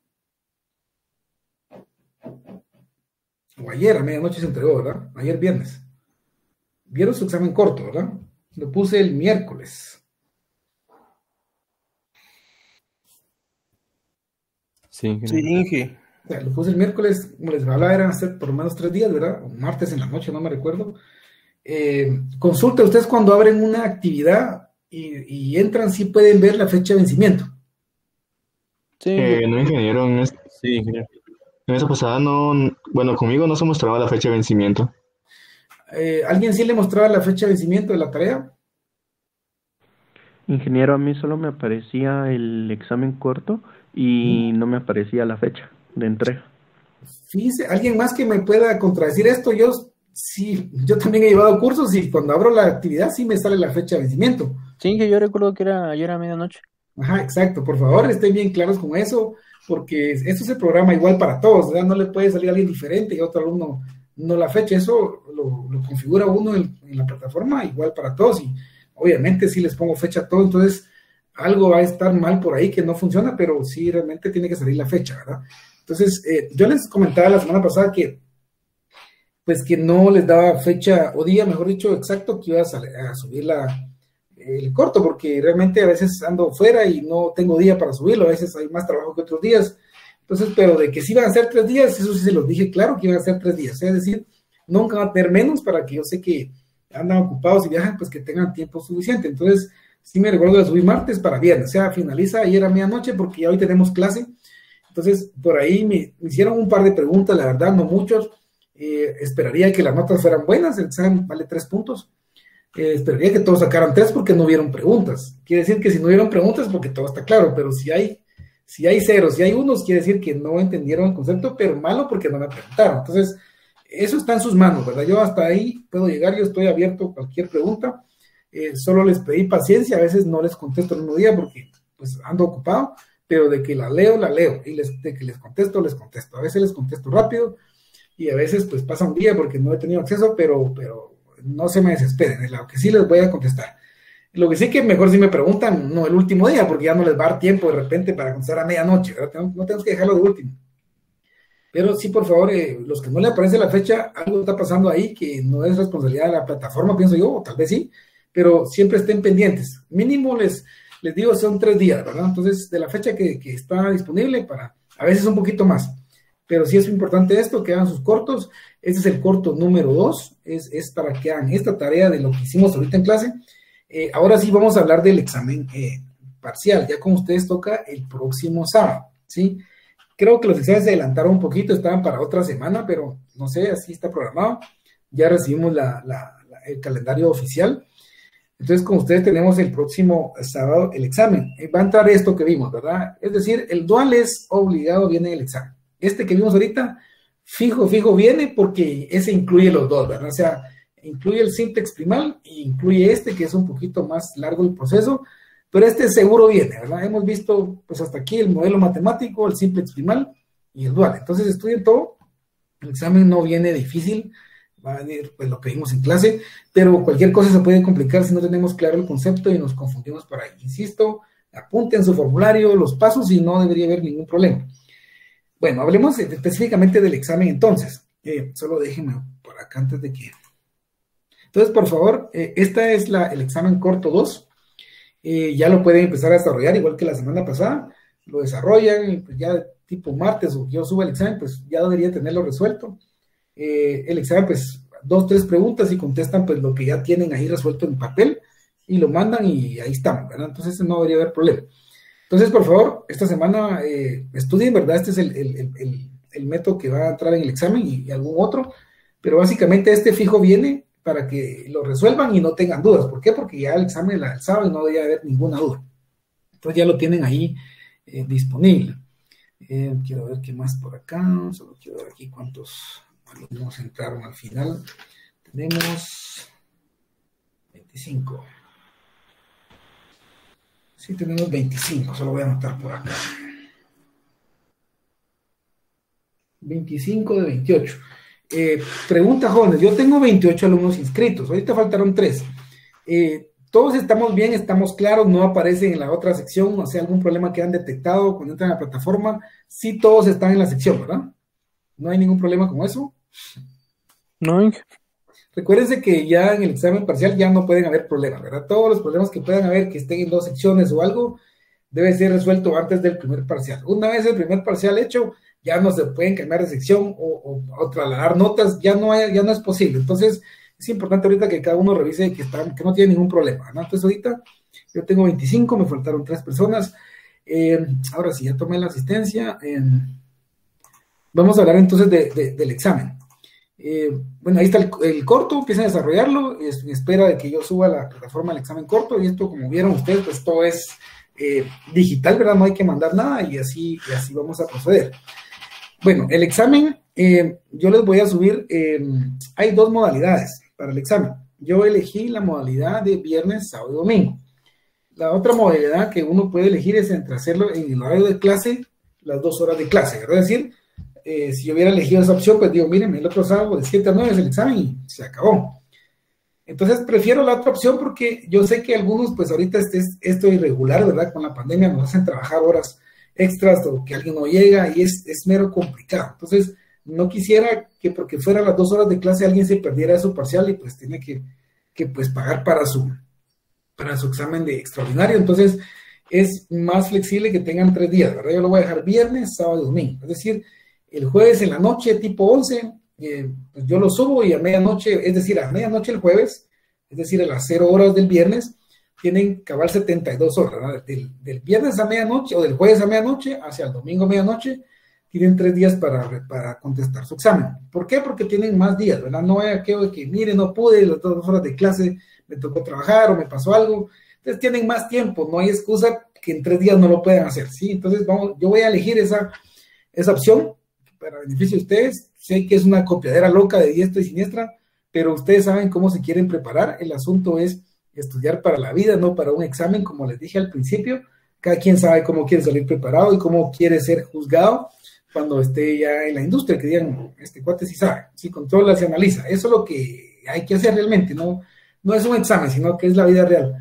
O ayer a medianoche se entregó, ¿verdad? Ayer viernes. Vieron su examen corto, ¿verdad? Lo puse el miércoles. Sí, ingeniero. Sí, Inge. O sea, lo puse el miércoles, como les hablaba, eran hacer por lo menos tres días, ¿verdad? O martes en la noche, no me recuerdo. Eh, consulta, ustedes cuando abren una actividad y, y entran, sí pueden ver la fecha de vencimiento. Sí, Eh, no, ingeniero, en, es- Sí, ingeniero. en esa pasada no, bueno, conmigo no se mostraba la fecha de vencimiento. Eh, ¿alguien sí le mostraba la fecha de vencimiento de la tarea? Ingeniero, a mí solo me aparecía el examen corto y no me aparecía la fecha de entrega. Fíjese, alguien más que me pueda contradecir esto. Yo sí, yo también he llevado cursos y cuando abro la actividad sí me sale la fecha de vencimiento. sí, que yo recuerdo que era ayer a medianoche. Ajá, exacto. Por favor, estén bien claros con eso, porque esto se programa igual para todos, ¿verdad? No le puede salir a alguien diferente y a otro alumno no la fecha. Eso lo, lo configura uno en, en la plataforma igual para todos y obviamente sí les pongo fecha a todo, entonces algo va a estar mal por ahí que no funciona, pero sí realmente tiene que salir la fecha, ¿verdad? Entonces, eh, yo les comentaba la semana pasada que pues que no les daba fecha o día, mejor dicho, exacto, que iba a, sal- a subir la, el corto, porque realmente a veces ando fuera y no tengo día para subirlo, a veces hay más trabajo que otros días. Entonces, pero de que sí iban a ser tres días, eso sí se los dije claro que iban a ser tres días, es decir, nunca va a tener menos para que yo sé que andan ocupados y viajan, pues que tengan tiempo suficiente. Entonces, sí me recuerdo de subir martes para viernes, o sea, finaliza ayer a medianoche porque ya hoy tenemos clase. Entonces, por ahí me, me hicieron un par de preguntas, la verdad, no muchos. Eh, esperaría que las notas fueran buenas, el examen vale tres puntos. Eh, esperaría que todos sacaran tres porque no hubieron preguntas. Quiere decir que si no hubieron preguntas porque todo está claro, pero si hay, si hay ceros, si hay unos, quiere decir que no entendieron el concepto, pero malo porque no me preguntaron. Entonces, eso está en sus manos, ¿verdad? Yo hasta ahí puedo llegar, yo estoy abierto a cualquier pregunta. Eh, solo les pedí paciencia, a veces no les contesto el mismo día porque pues ando ocupado, pero de que la leo, la leo, y les, de que les contesto, les contesto. A veces les contesto rápido y a veces pues pasa un día porque no he tenido acceso, pero, pero no se me desesperen, es lo que sí les voy a contestar. Lo que sí que mejor si me preguntan, no el último día, porque ya no les va a dar tiempo de repente para contestar a medianoche, ¿verdad? No tenemos que dejarlo de último. Pero sí, por favor, eh, los que no le aparece la fecha, algo está pasando ahí que no es responsabilidad de la plataforma, pienso yo, o tal vez sí, pero siempre estén pendientes. Mínimo les, les digo, son tres días, ¿verdad? Entonces, de la fecha que, que está disponible, para a veces un poquito más. Pero sí es importante esto, que hagan sus cortos. Este es el corto número dos, es, es para que hagan esta tarea de lo que hicimos ahorita en clase. Eh, ahora sí vamos a hablar del examen eh, parcial, ya con ustedes toca el próximo sábado, ¿sí? Creo que los exámenes se adelantaron un poquito, estaban para otra semana, pero no sé, así está programado. Ya recibimos la, la, la, el calendario oficial. Entonces, con ustedes tenemos el próximo sábado el examen. Eh, va a entrar esto que vimos, ¿verdad? Es decir, el dual es obligado, viene el examen. Este que vimos ahorita, fijo, fijo viene porque ese incluye los dos, ¿verdad? O sea, incluye el simplex primal e incluye este que es un poquito más largo el proceso, pero este seguro viene, ¿verdad? Hemos visto pues hasta aquí el modelo matemático, el simplex primal y el dual. Entonces estudien todo, el examen no viene difícil, va a venir pues lo que vimos en clase, pero cualquier cosa se puede complicar si no tenemos claro el concepto y nos confundimos por ahí. Insisto, apunten su formulario, los pasos y no debería haber ningún problema. Bueno, hablemos específicamente del examen entonces. Eh, solo déjenme por acá antes de que... Entonces, por favor, eh, esta es la, el examen corto dos. Eh, ya lo pueden empezar a desarrollar, igual que la semana pasada. Lo desarrollan y pues ya tipo martes o que yo suba el examen, pues ya debería tenerlo resuelto. Eh, el examen, pues, dos, tres preguntas y contestan pues lo que ya tienen ahí resuelto en papel y lo mandan y ahí estamos, ¿verdad? Entonces no debería haber problema. Entonces, por favor, esta semana eh, estudien, ¿verdad? Este es el, el, el, el método que va a entrar en el examen y, y algún otro, pero básicamente este fijo viene para que lo resuelvan y no tengan dudas. ¿Por qué? Porque ya el examen la sábado y no debería haber ninguna duda. Entonces ya lo tienen ahí eh, disponible. Eh, quiero ver qué más por acá. Solo quiero ver aquí cuántos alumnos entraron al final. Tenemos veinticinco. Sí, tenemos veinticinco, solo voy a anotar por acá. veinticinco de veintiocho. Eh, pregunta, jóvenes, yo tengo veintiocho alumnos inscritos, ahorita faltaron tres. Eh, todos estamos bien, estamos claros, no aparecen en la otra sección, o sea, algún problema que han detectado cuando entran a la plataforma. Sí, todos están en la sección, ¿verdad? ¿No hay ningún problema con eso? No, Inge. Recuérdense que ya en el examen parcial ya no pueden haber problemas, ¿verdad? Todos los problemas que puedan haber, que estén en dos secciones o algo, debe ser resuelto antes del primer parcial. Una vez el primer parcial hecho, ya no se pueden cambiar de sección o, o, o trasladar notas, ya no, hay, ya no es posible. Entonces, es importante ahorita que cada uno revise que, está, que no tiene ningún problema, ¿no? Entonces, ahorita yo tengo veinticinco, me faltaron tres personas. Eh, ahora sí, ya tomé la asistencia. Eh, vamos a hablar entonces de, de, del examen. Eh, bueno, ahí está el, el corto, empiezan a desarrollarlo, es, en espera de que yo suba a la plataforma el examen corto, y esto, como vieron ustedes, pues todo es eh, digital, ¿verdad? No hay que mandar nada, y así, y así vamos a proceder. Bueno, el examen, eh, yo les voy a subir, eh, hay dos modalidades para el examen. Yo elegí la modalidad de viernes, sábado y domingo. La otra modalidad que uno puede elegir es entre hacerlo en el horario de clase, las dos horas de clase, ¿verdad? Es decir, Eh, si yo hubiera elegido esa opción, pues digo, miren, el otro sábado de siete a nueve es el examen y se acabó. Entonces prefiero la otra opción porque yo sé que algunos, pues ahorita este es esto irregular, ¿verdad? Con la pandemia nos hacen trabajar horas extras o que alguien no llega y es, es mero complicado. Entonces no quisiera que porque fuera las dos horas de clase alguien se perdiera su parcial y pues tiene que, que pues pagar para su, para su examen de extraordinario. Entonces es más flexible que tengan tres días, ¿verdad? Yo lo voy a dejar viernes, sábado y domingo. Es decir, el jueves en la noche, tipo once, eh, pues yo lo subo y a medianoche, es decir, a medianoche el jueves, es decir, a las cero horas del viernes, tienen cabal setenta y dos horas, ¿verdad? Del, del viernes a medianoche o del jueves a medianoche hacia el domingo a medianoche, tienen tres días para, para contestar su examen. ¿Por qué? Porque tienen más días, ¿verdad? No hay aquello de que, mire, no pude, las dos horas de clase me tocó trabajar o me pasó algo. Entonces tienen más tiempo, no hay excusa que en tres días no lo puedan hacer, ¿sí? Entonces vamos, yo voy a elegir esa, esa opción para beneficio de ustedes. Sé que es una copiadera loca de diestra y siniestra, pero ustedes saben cómo se quieren preparar. El asunto es estudiar para la vida, no para un examen, como les dije al principio. Cada quien sabe cómo quiere salir preparado y cómo quiere ser juzgado cuando esté ya en la industria, que digan, este cuate sí sabe, sí controla, se analiza. Eso es lo que hay que hacer realmente, no, no es un examen, sino que es la vida real.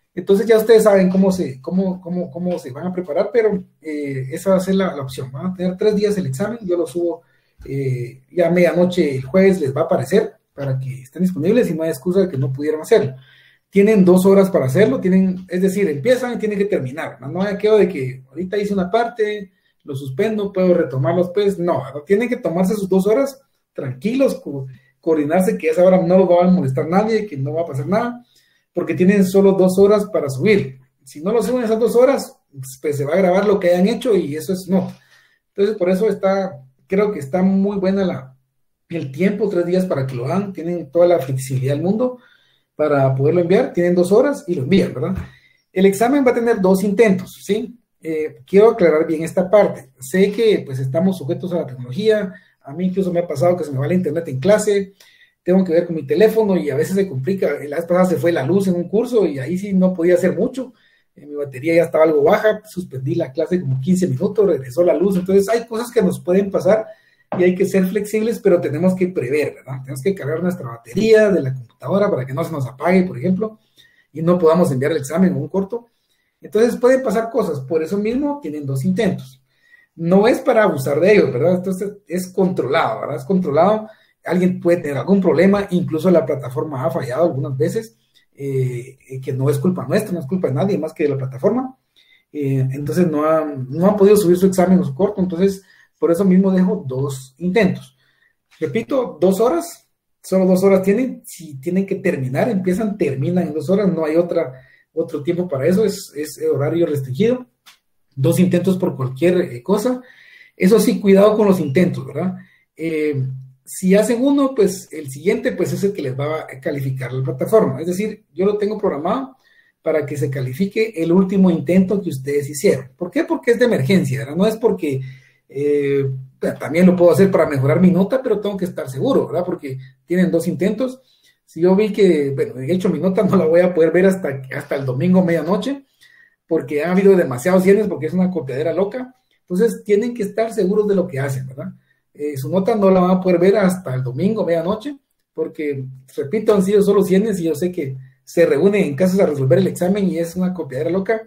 Entonces ya ustedes saben cómo se, cómo, cómo, cómo se van a preparar, pero eh, esa va a ser la, la opción. Van a tener tres días el examen, yo lo subo eh, ya a medianoche el jueves, les va a aparecer para que estén disponibles y no hay excusa de que no pudieron hacerlo. Tienen dos horas para hacerlo, tienen, es decir, empiezan y tienen que terminar. No, no hay aquello de que ahorita hice una parte, lo suspendo, puedo retomarlo después. No, tienen que tomarse sus dos horas tranquilos, co coordinarse que a esa hora no va a molestar a nadie, que no va a pasar nada, porque tienen solo dos horas para subir. Si no lo suben esas dos horas, pues se va a grabar lo que hayan hecho y eso es no. Entonces, por eso está, creo que está muy buena la, el tiempo, tres días para que lo hagan, tienen toda la flexibilidad del mundo para poderlo enviar, tienen dos horas y lo envían, ¿verdad? El examen va a tener dos intentos, ¿sí? Eh, quiero aclarar bien esta parte. Sé que pues estamos sujetos a la tecnología, a mí incluso me ha pasado que se me va la internet en clase, tengo que ver con mi teléfono y a veces se complica. La vez pasada se fue la luz en un curso y ahí sí no podía hacer mucho, eh, mi batería ya estaba algo baja, suspendí la clase como quince minutos, regresó la luz, entonces hay cosas que nos pueden pasar y hay que ser flexibles, pero tenemos que prever, ¿verdad? Tenemos que cargar nuestra batería de la computadora para que no se nos apague, por ejemplo, y no podamos enviar el examen en un corto. Entonces pueden pasar cosas, por eso mismo tienen dos intentos. No es para abusar de ellos, ¿verdad? Entonces es controlado, ¿verdad? Es controlado, alguien puede tener algún problema, incluso la plataforma ha fallado algunas veces, eh, que no es culpa nuestra, no es culpa de nadie más que de la plataforma. Eh, entonces no han, no han podido subir su examen o su corto, entonces por eso mismo dejo dos intentos. Repito, dos horas, solo dos horas tienen, si tienen que terminar, empiezan, terminan en dos horas, no hay otra, otro tiempo para eso, es, es horario restringido, dos intentos por cualquier eh, cosa. Eso sí, cuidado con los intentos, ¿verdad? Eh, si hacen uno, pues el siguiente pues es el que les va a calificar la plataforma, es decir, yo lo tengo programado para que se califique el último intento que ustedes hicieron. ¿Por qué? Porque es de emergencia, ¿verdad? No es porque Eh, también lo puedo hacer para mejorar mi nota, pero tengo que estar seguro, ¿verdad? Porque tienen dos intentos. Si yo vi que, bueno, de hecho mi nota no la voy a poder ver hasta, hasta el domingo medianoche, porque ha habido demasiados cienes, porque es una copiadera loca. Entonces tienen que estar seguros de lo que hacen, ¿verdad? Eh, su nota no la van a poder ver hasta el domingo medianoche, porque, repito, han sido solo cienes y yo sé que se reúnen en casas a resolver el examen y es una copiadera loca,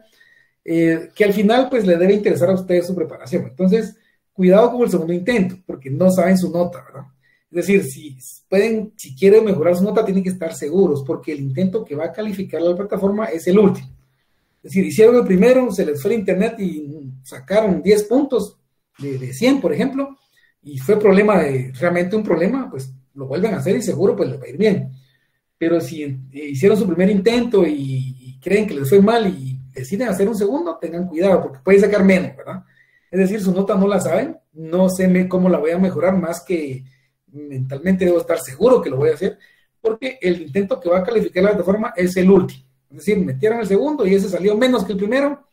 eh, que al final pues le debe interesar a ustedes su preparación. Entonces, cuidado con el segundo intento, porque no saben su nota, ¿verdad? Es decir, si pueden, si quieren mejorar su nota, tienen que estar seguros, porque el intento que va a calificar la plataforma es el último. Es decir, hicieron el primero, se les fue el internet y sacaron diez puntos de, de cien, por ejemplo, y fue problema de, realmente un problema, pues lo vuelven a hacer y seguro pues les va a ir bien. Pero si eh, hicieron su primer intento y, y creen que les fue mal y deciden hacer un segundo, tengan cuidado, porque pueden sacar menos, ¿verdad? Es decir, su nota no la saben, no sé cómo la voy a mejorar, más que mentalmente debo estar seguro que lo voy a hacer, porque el intento que va a calificar la plataforma es el último. Es decir, metieron el segundo y ese salió menos que el primero,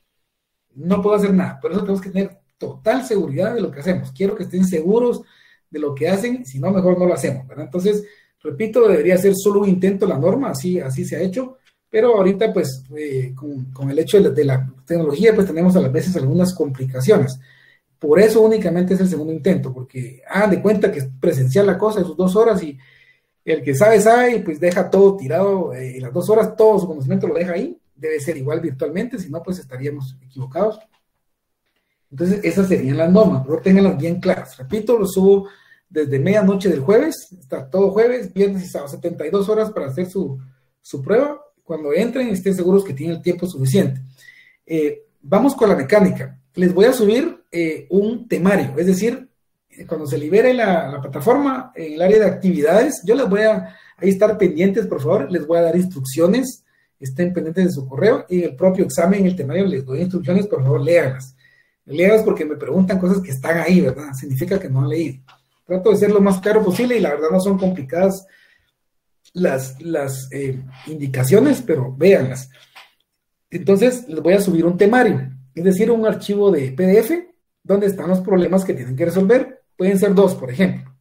no puedo hacer nada. Por eso tenemos que tener total seguridad de lo que hacemos. Quiero que estén seguros de lo que hacen, si no, mejor no lo hacemos, ¿verdad? Entonces, repito, debería ser solo un intento la norma, así, así se ha hecho. Pero ahorita, pues, eh, con, con el hecho de la, de la tecnología, pues tenemos a veces algunas complicaciones. Por eso únicamente es el segundo intento, porque hagan de cuenta que es presencial la cosa, sus dos horas, y el que sabe, sabe, y pues deja todo tirado, eh, las dos horas, todo su conocimiento lo deja ahí. Debe ser igual virtualmente, si no, pues estaríamos equivocados. Entonces, esas serían las normas, pero ténganlas bien claras. Repito, lo subo desde medianoche del jueves, está todo jueves, viernes y sábado, setenta y dos horas para hacer su, su prueba. Cuando entren, estén seguros que tienen el tiempo suficiente. Eh, vamos con la mecánica. Les voy a subir eh, un temario, es decir, eh, cuando se libere la, la plataforma en el área de actividades, yo les voy a ahí estar pendientes, por favor, les voy a dar instrucciones, estén pendientes de su correo, y en el propio examen, en el temario, les doy instrucciones, por favor, léanlas. Léanlas porque me preguntan cosas que están ahí, ¿verdad? Significa que no han leído. Trato de ser lo más claro posible y la verdad no son complicadas las, las eh, indicaciones, pero véanlas. Entonces, les voy a subir un temario, es decir, un archivo de P D F donde están los problemas que tienen que resolver. Pueden ser dos, por ejemplo.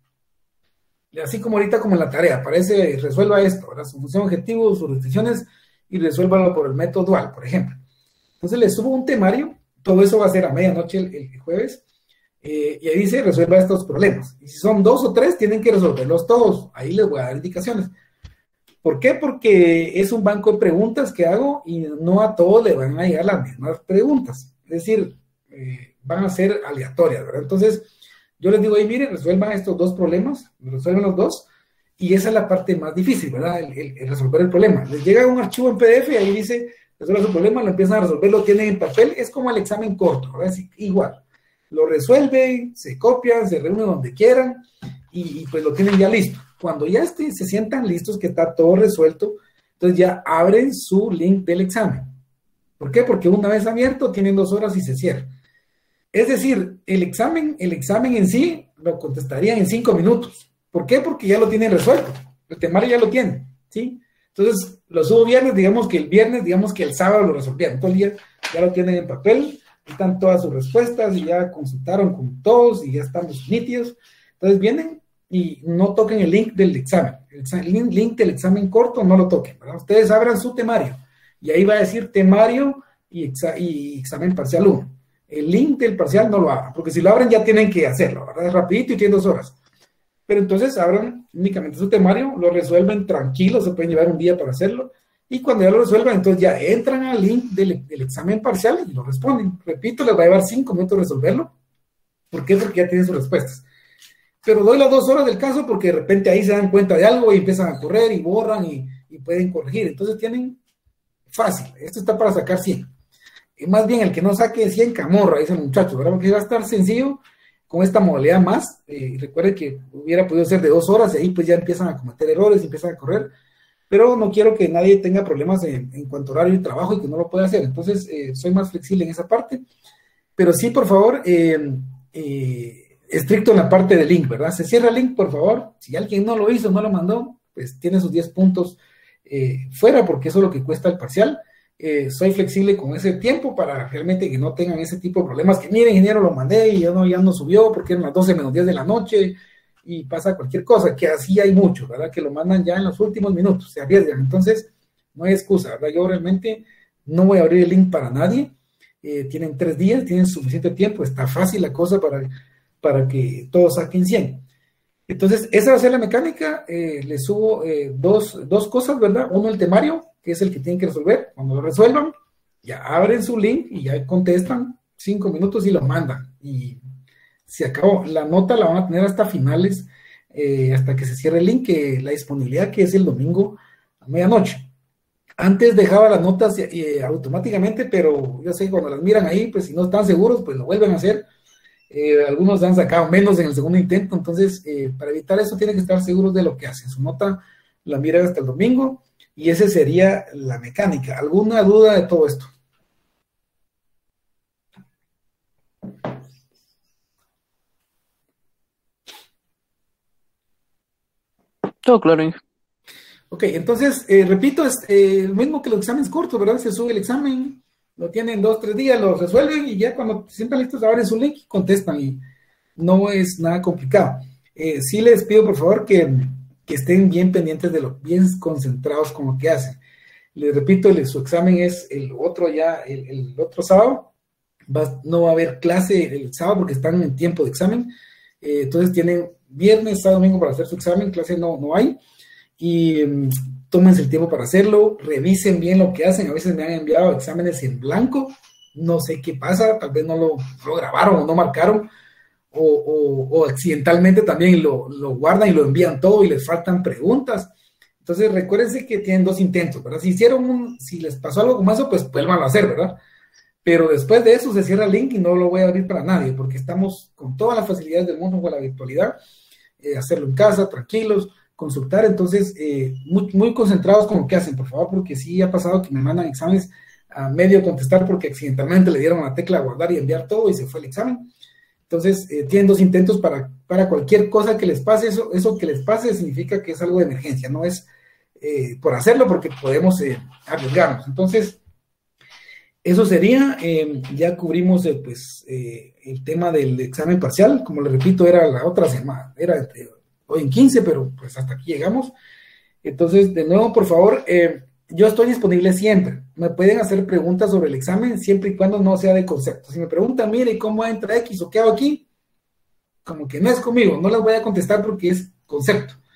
Y así como ahorita como en la tarea, aparece, resuelva esto, ¿verdad? Su función objetivo, sus restricciones, y resuélvalo por el método dual, por ejemplo. Entonces, les subo un temario, todo eso va a ser a medianoche el, el jueves, eh, y ahí dice, resuelva estos problemas. Y si son dos o tres, tienen que resolverlos todos. Ahí les voy a dar indicaciones. ¿Por qué? Porque es un banco de preguntas que hago y no a todos le van a llegar las mismas preguntas. Es decir, eh, van a ser aleatorias, ¿verdad? Entonces, yo les digo, ahí miren, resuelvan estos dos problemas, resuelven los dos, y esa es la parte más difícil, ¿verdad? El, el, el resolver el problema. Les llega un archivo en P D F y ahí dice, resuelve su problema, lo empiezan a resolver, lo tienen en papel, es como el examen corto, ¿verdad? Es igual. Lo resuelven, se copian, se reúnen donde quieran, y, y pues lo tienen ya listo. Cuando ya estén, se sientan listos, que está todo resuelto, entonces ya abren su link del examen. ¿Por qué? Porque una vez abierto, tienen dos horas y se cierra. Es decir, el examen, el examen en sí lo contestarían en cinco minutos. ¿Por qué? Porque ya lo tienen resuelto. El temario ya lo tienen, ¿sí? Entonces, lo subo viernes, digamos que el viernes, digamos que el sábado lo resolvieron. Todo el día ya lo tienen en papel, están todas sus respuestas y ya consultaron con todos y ya estamos nítidos. Entonces vienen y no toquen el link del examen. El link, link del examen corto no lo toquen, ¿verdad? Ustedes abran su temario y ahí va a decir temario y, exa y examen parcial uno. El link del parcial no lo abran, porque si lo abren ya tienen que hacerlo, ¿verdad? Es rapidito y tiene dos horas. Pero entonces abran únicamente su temario, lo resuelven tranquilos, se pueden llevar un día para hacerlo, y cuando ya lo resuelvan, entonces ya entran al link del, del examen parcial y lo responden. Repito, les va a llevar cinco minutos resolverlo. ¿Por qué? Porque ya tienen sus respuestas. Pero doy las dos horas del caso porque de repente ahí se dan cuenta de algo y empiezan a correr y borran y, y pueden corregir. Entonces tienen fácil, esto está para sacar cien. Y más bien el que no saque cien, camorra, dice el muchacho, ¿verdad? Porque va a estar sencillo con esta modalidad más. Eh, recuerden que hubiera podido ser de dos horas y ahí pues ya empiezan a cometer errores y empiezan a correr. Pero no quiero que nadie tenga problemas en, en cuanto a horario y trabajo y que no lo pueda hacer. Entonces, eh, soy más flexible en esa parte. Pero sí, por favor, eh, eh, estricto en la parte del link, ¿verdad? Se cierra el link, por favor. Si alguien no lo hizo, no lo mandó, pues tiene sus diez puntos eh, fuera, porque eso es lo que cuesta el parcial. Eh, soy flexible con ese tiempo para realmente que no tengan ese tipo de problemas. Que mire, ingeniero, lo mandé y ya no, ya no subió porque eran las doce menos diez de la noche. Y pasa cualquier cosa, que así hay mucho, ¿verdad? Que lo mandan ya en los últimos minutos, se arriesgan. Entonces, no hay excusa, ¿verdad? Yo realmente no voy a abrir el link para nadie. Eh, tienen tres días, tienen suficiente tiempo, está fácil la cosa para, para que todos saquen cien. Entonces, esa va a ser la mecánica. Eh, les subo eh, dos, dos cosas, ¿verdad? Uno, el temario, que es el que tienen que resolver. Cuando lo resuelvan, ya abren su link y ya contestan cinco minutos y lo mandan. Y se acabó. La nota la van a tener hasta finales, eh, hasta que se cierre el link, que la disponibilidad que es el domingo a medianoche. Antes dejaba las notas eh, automáticamente, pero yo sé que cuando las miran ahí, pues si no están seguros, pues lo vuelven a hacer. Eh, algunos han sacado menos en el segundo intento, entonces eh, para evitar eso tienen que estar seguros de lo que hacen. Su nota la miran hasta el domingo y esa sería la mecánica. ¿Alguna duda de todo esto? Todo claro, Inge. Ok, entonces, eh, repito, es eh, lo mismo que los exámenes cortos, ¿verdad? Se sube el examen, lo tienen dos, tres días, lo resuelven y ya cuando se sientan listos abren su link y contestan y no es nada complicado. Eh, sí les pido, por favor, que, que estén bien pendientes de lo, bien concentrados con lo que hacen. Les repito, el, su examen es el otro ya, el, el otro sábado. Va, no va a haber clase el sábado porque están en tiempo de examen. Eh, entonces tienen viernes, sábado, domingo para hacer su examen, clase no, no hay. Y um, tómense el tiempo para hacerlo, revisen bien lo que hacen. A veces me han enviado exámenes en blanco, no sé qué pasa, tal vez no lo, lo grabaron o no marcaron, o, o, o accidentalmente también lo, lo guardan y lo envían todo y les faltan preguntas. Entonces recuérdense que tienen dos intentos, ¿verdad? Si hicieron un, si les pasó algo como eso, pues vuelvan a hacer, ¿verdad? Pero después de eso se cierra el link y no lo voy a abrir para nadie, porque estamos con todas las facilidades del mundo con la virtualidad, eh, hacerlo en casa, tranquilos, consultar. Entonces, eh, muy, muy concentrados con lo que hacen, por favor, porque sí ha pasado que me mandan exámenes a medio contestar porque accidentalmente le dieron la tecla a guardar y enviar todo y se fue el examen. Entonces, eh, tienen dos intentos para, para cualquier cosa que les pase. Eso, eso que les pase significa que es algo de emergencia, no es eh, por hacerlo porque podemos eh, arriesgarnos. Entonces, eso sería, eh, ya cubrimos eh, pues, eh, el tema del examen parcial. Como les repito, era la otra semana, era eh, hoy en quince, pero pues hasta aquí llegamos. Entonces, de nuevo, por favor, eh, yo estoy disponible siempre. Me pueden hacer preguntas sobre el examen siempre y cuando no sea de concepto. Si me preguntan, mire, ¿cómo entra X o qué hago aquí? Como que no es conmigo, no las voy a contestar porque es concepto.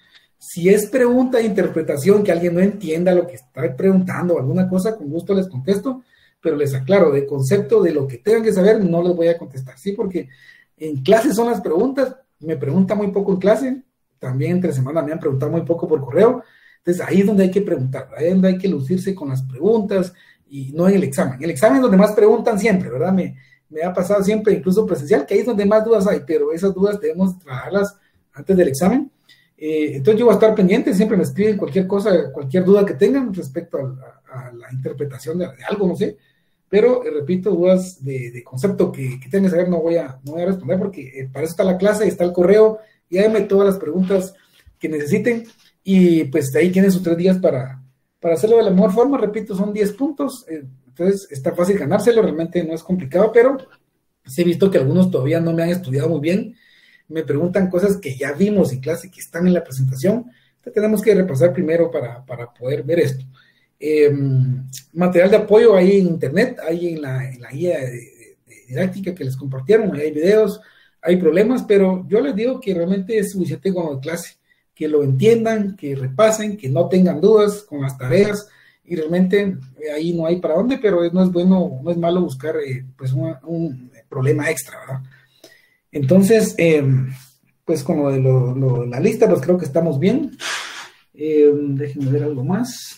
Si es pregunta de interpretación, que alguien no entienda lo que está preguntando o alguna cosa, con gusto les contesto, pero les aclaro, de concepto de lo que tengan que saber, no les voy a contestar, ¿sí? Porque en clase son las preguntas, me preguntan muy poco en clase, también entre semana me han preguntado muy poco por correo, entonces ahí es donde hay que preguntar, ahí es donde hay que lucirse con las preguntas y no en el examen. En el examen es donde más preguntan siempre, ¿verdad? Me, me ha pasado siempre, incluso presencial, que ahí es donde más dudas hay, pero esas dudas debemos trabajarlas antes del examen. Eh, entonces yo voy a estar pendiente, siempre me escriben cualquier cosa, cualquier duda que tengan respecto a, a, a la interpretación de, de algo, no sé, pero eh, repito, dudas de, de concepto que, que tengan que saber no voy a, no voy a responder porque eh, para eso está la clase, está el correo, y háganme todas las preguntas que necesiten y pues de ahí tienen sus tres días para, para hacerlo de la mejor forma. Repito, son diez puntos, eh, entonces está fácil ganárselo, realmente no es complicado, pero sí he visto que algunos todavía no me han estudiado muy bien, me preguntan cosas que ya vimos en clase, que están en la presentación, entonces tenemos que repasar primero para, para poder ver esto. Eh, material de apoyo ahí en internet, ahí en la, en la guía de, de, de didáctica que les compartieron, ahí hay videos, hay problemas, pero yo les digo que realmente es suficiente con la clase, que lo entiendan, que repasen, que no tengan dudas con las tareas, y realmente eh, ahí no hay para dónde, pero no es bueno, no es malo buscar eh, pues un, un problema extra, ¿verdad? Entonces, eh, pues con lo de lo, lo, la lista, pues creo que estamos bien. Eh, déjenme ver algo más.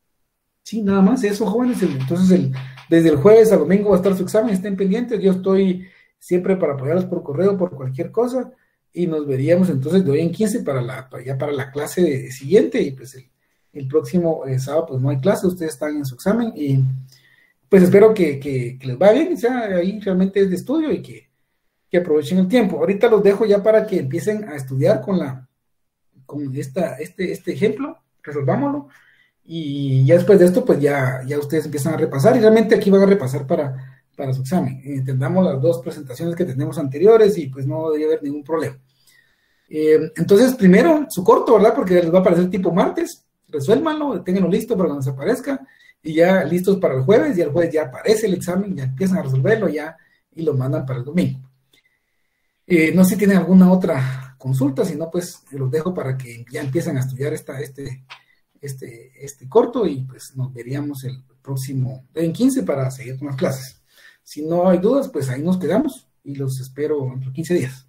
Sí, nada más eso, jóvenes. Entonces, el, desde el jueves a domingo va a estar su examen, estén pendientes. Yo estoy siempre para apoyarlos por correo, por cualquier cosa, y nos veríamos entonces de hoy en quince para la, para ya para la clase siguiente, y pues el, el próximo eh, sábado pues no hay clase, ustedes están en su examen, y pues espero que, que, que les vaya bien, o sea, ahí realmente es de estudio y que, que aprovechen el tiempo. Ahorita los dejo ya para que empiecen a estudiar con la con esta, este, este ejemplo, resolvámoslo, y ya después de esto, pues ya, ya ustedes empiezan a repasar, y realmente aquí van a repasar para, para su examen. Entendamos las dos presentaciones que tenemos anteriores, y pues no debería haber ningún problema. Eh, entonces, primero, su corto, ¿verdad? Porque les va a aparecer tipo martes, resuélvanlo, ténganlo listo para cuando se aparezca, y ya listos para el jueves, y el jueves ya aparece el examen, ya empiezan a resolverlo, ya, y lo mandan para el domingo. Eh, no sé si tienen alguna otra consulta, si no, pues los dejo para que ya empiecen a estudiar esta, este, este, este corto, y pues nos veríamos el próximo en quince para seguir con las clases. Si no hay dudas, pues ahí nos quedamos y los espero en quince días.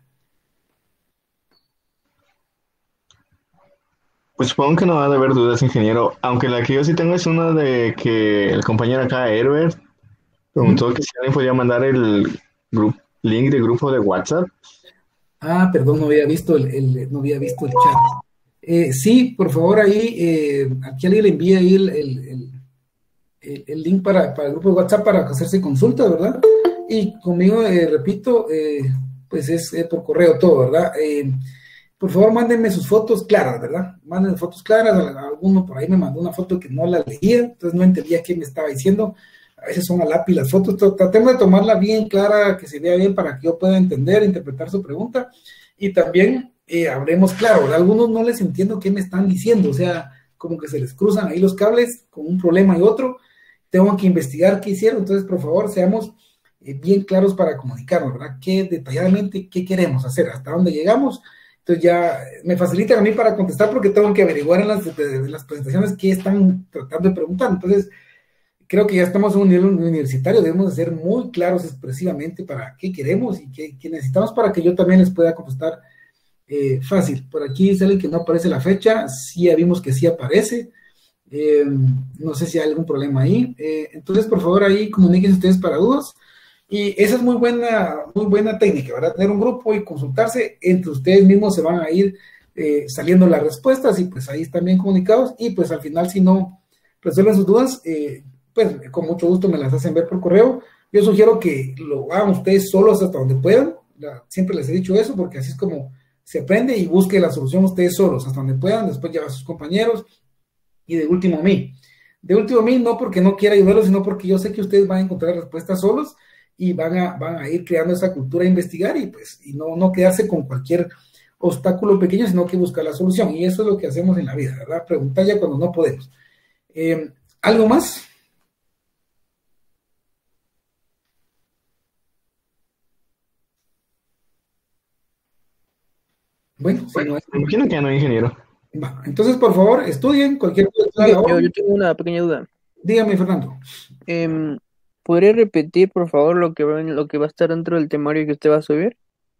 Pues supongo que no va a haber dudas, ingeniero, aunque la que yo sí tengo es una de que el compañero acá, Herbert, preguntó ¿Mm? que si alguien podía mandar el grupo, link de grupo de WhatsApp. Ah, perdón, no había visto el, el no había visto el chat. Eh, sí, por favor, ahí, eh, aquí alguien le envía ahí el, el, el, el, el link para, para el grupo de WhatsApp para hacerse consulta, ¿verdad? Y conmigo, eh, repito, eh, pues es eh, por correo todo, ¿verdad? Eh, por favor, mándenme sus fotos claras, ¿verdad? Mándenme fotos claras. Alguno por ahí me mandó una foto que no la leía, entonces no entendía qué me estaba diciendo. A veces son a lápiz las fotos, tratemos de tomarla bien clara, que se vea bien para que yo pueda entender, interpretar su pregunta, y también eh, hablemos claro, ¿verdad? A algunos no les entiendo qué me están diciendo, o sea, como que se les cruzan ahí los cables con un problema y otro, tengo que investigar qué hicieron, entonces por favor seamos eh, bien claros para comunicarnos, ¿verdad? Qué detalladamente, qué queremos hacer, hasta dónde llegamos. Entonces ya me facilitan a mí para contestar porque tengo que averiguar en las, de, de las presentaciones qué están tratando de preguntar, entonces creo que ya estamos a un nivel universitario, debemos de ser muy claros expresivamente para qué queremos y qué, qué necesitamos para que yo también les pueda contestar eh, fácil. Por aquí sale que no aparece la fecha, sí ya vimos que sí aparece, eh, no sé si hay algún problema ahí, eh, entonces por favor ahí comuníquense ustedes para dudas, y esa es muy buena, muy buena técnica, ¿verdad? Tener un grupo y consultarse, entre ustedes mismos se van a ir eh, saliendo las respuestas, y pues ahí están bien comunicados, y pues al final si no resuelven sus dudas, eh, pues con mucho gusto me las hacen ver por correo. Yo sugiero que lo hagan ustedes solos hasta donde puedan, siempre les he dicho eso, porque así es como se aprende, y busque la solución ustedes solos hasta donde puedan, después lleva a sus compañeros, y de último a mí. De último a mí, no porque no quiera ayudarlos, sino porque yo sé que ustedes van a encontrar respuestas solos, y van a, van a ir creando esa cultura a investigar, y pues y no, no quedarse con cualquier obstáculo pequeño, sino que buscar la solución, y eso es lo que hacemos en la vida, ¿verdad? Preguntar ya cuando no podemos. Eh, ¿Algo más? Bueno, si no hay... Me imagino que ya no hay ingeniero. Va, entonces, por favor, estudien cualquier cosa. Yo, yo, yo tengo una pequeña duda. Dígame, Fernando. Em, ¿podría repetir, por favor, lo que, va, lo que va a estar dentro del temario que usted va a subir?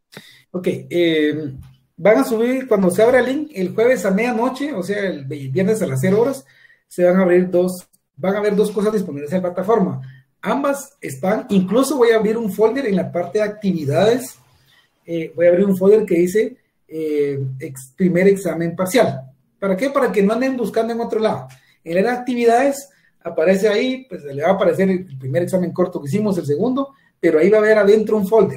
Ok, eh, van a subir, cuando se abra el link, el jueves a medianoche, o sea, el viernes a las cero horas, se van a abrir dos, van a haber dos cosas disponibles en la plataforma. Ambas están, incluso voy a abrir un folder en la parte de actividades, eh, voy a abrir un folder que dice eh, ex, primer examen parcial. ¿Para qué? Para que no anden buscando en otro lado. En las actividades aparece ahí, pues le va a aparecer el primer examen corto que hicimos, el segundo, pero ahí va a haber adentro un folder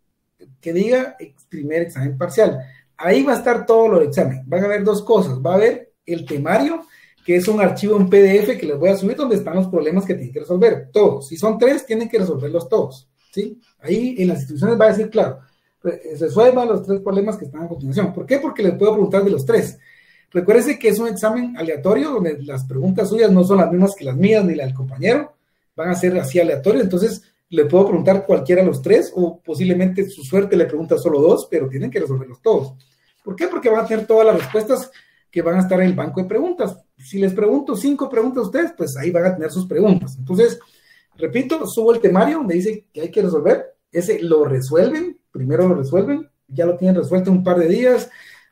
que diga primer examen parcial. Ahí va a estar todo lo del examen. Van a haber dos cosas. Va a haber el temario, que es un archivo en P D F que les voy a subir donde están los problemas que tienen que resolver. Todos. Si son tres, tienen que resolverlos todos. ¿Sí? Ahí en las instituciones va a decir, claro, resuelvan los tres problemas que están a continuación. ¿Por qué? Porque les puedo preguntar de los tres. Recuérdense que es un examen aleatorio donde las preguntas suyas no son las mismas que las mías ni las del compañero. Van a ser así aleatorios. Entonces, le puedo preguntar cualquiera de los tres, o posiblemente su suerte le pregunta solo dos, pero tienen que resolverlos todos. ¿Por qué? Porque van a tener todas las respuestas que van a estar en el banco de preguntas. Si les pregunto cinco preguntas a ustedes, pues ahí van a tener sus preguntas. Entonces, repito, subo el temario donde dice que hay que resolver. Ese lo resuelven, primero lo resuelven, ya lo tienen resuelto en un par de días,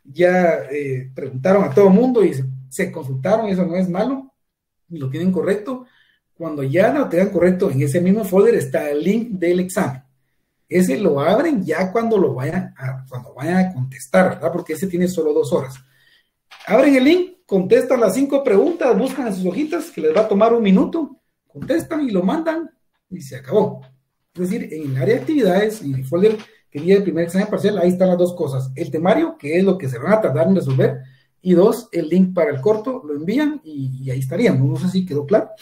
ya eh, preguntaron a todo el mundo y se, se consultaron, y eso no es malo, y lo tienen correcto. Cuando ya lo tengan correcto, en ese mismo folder está el link del examen. Ese lo abren ya cuando lo vayan a, cuando vayan a contestar, ¿verdad? Porque ese tiene solo dos horas. Abren el link, contestan las cinco preguntas, buscan en sus hojitas, que les va a tomar un minuto, contestan y lo mandan y se acabó. Es decir, en el área de actividades, en el folder que diga el primer examen parcial, ahí están las dos cosas. El temario, que es lo que se van a tardar en resolver, y dos, el link para el corto, lo envían y, y ahí estarían. No sé si quedó claro.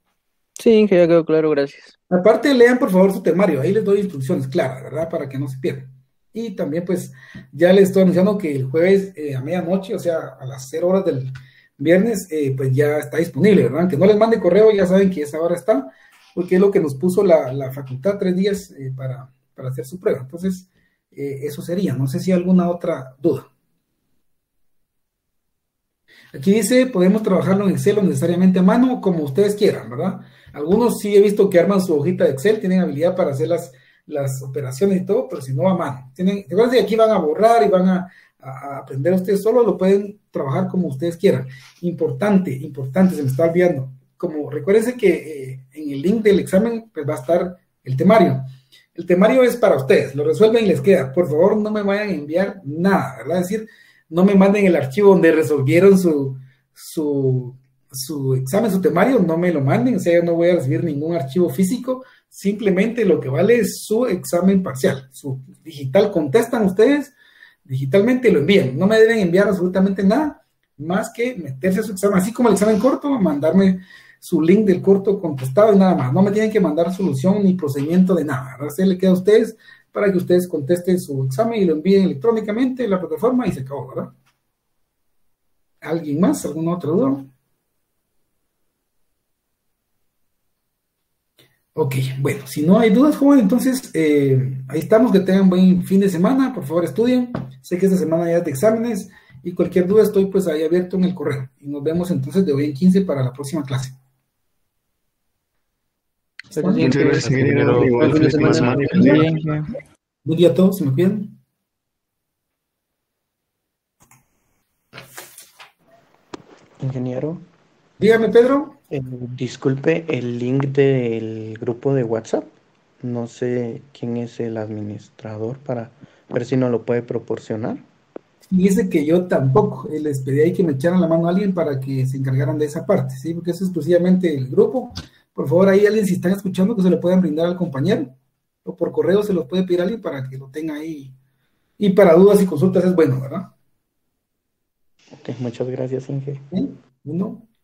Sí, que ya quedó claro, gracias. Aparte, lean por favor su temario, ahí les doy instrucciones claras, ¿verdad? Para que no se pierdan. Y también, pues, ya les estoy anunciando que el jueves eh, a medianoche, o sea, a las cero horas del viernes, eh, pues ya está disponible, ¿verdad? Aunque no les mande correo, ya saben que esa hora está, porque es lo que nos puso la, la facultad, tres días eh, para, para hacer su prueba. Entonces, eh, eso sería. No sé si hay alguna otra duda. Aquí dice, podemos trabajarlo en Excel o necesariamente a mano, como ustedes quieran, ¿verdad? Algunos sí he visto que arman su hojita de Excel, tienen habilidad para hacer las, las operaciones y todo, pero si no a mano. Tienen, recuerden que aquí van a borrar y van a, a aprender ustedes solo, lo pueden trabajar como ustedes quieran. Importante, importante, se me está olvidando. Como recuérdense que eh, en el link del examen pues va a estar el temario. El temario es para ustedes, lo resuelven y les queda. Por favor, no me vayan a enviar nada, ¿verdad? Es decir, no me manden el archivo donde resolvieron su, su, su examen, su temario, no me lo manden, o sea, yo no voy a recibir ningún archivo físico, simplemente lo que vale es su examen parcial, su digital, contestan ustedes, digitalmente lo envían, no me deben enviar absolutamente nada, más que meterse a su examen, así como el examen corto, mandarme su link del corto contestado y nada más, no me tienen que mandar solución ni procedimiento de nada, ¿verdad? Se le queda a ustedes para que ustedes contesten su examen y lo envíen electrónicamente en la plataforma y se acabó, ¿verdad? ¿Alguien más? ¿Alguna otra duda? Ok, bueno, si no hay dudas, joven, entonces eh, ahí estamos, que tengan buen fin de semana, por favor estudien, sé que esta semana ya es de exámenes y cualquier duda estoy pues ahí abierto en el correo y nos vemos entonces de hoy en quince para la próxima clase. Muchas gracias, ingeniero. Igual, feliz semana. Buen día a todos, se me cuidan. Ingeniero. Dígame, Pedro. Eh, disculpe, el link del grupo de WhatsApp. No sé quién es el administrador para ver si nos lo puede proporcionar. Fíjese que yo tampoco, eh, les pedí ahí que me echaran la mano a alguien para que se encargaran de esa parte, ¿sí? Porque eso es exclusivamente el grupo. Por favor, ahí alguien, si están escuchando, que se lo puedan brindar al compañero, o por correo se los puede pedir a alguien para que lo tenga ahí. Y para dudas y consultas es bueno, ¿verdad? Ok, muchas gracias, Inge. ¿Sí? ¿No?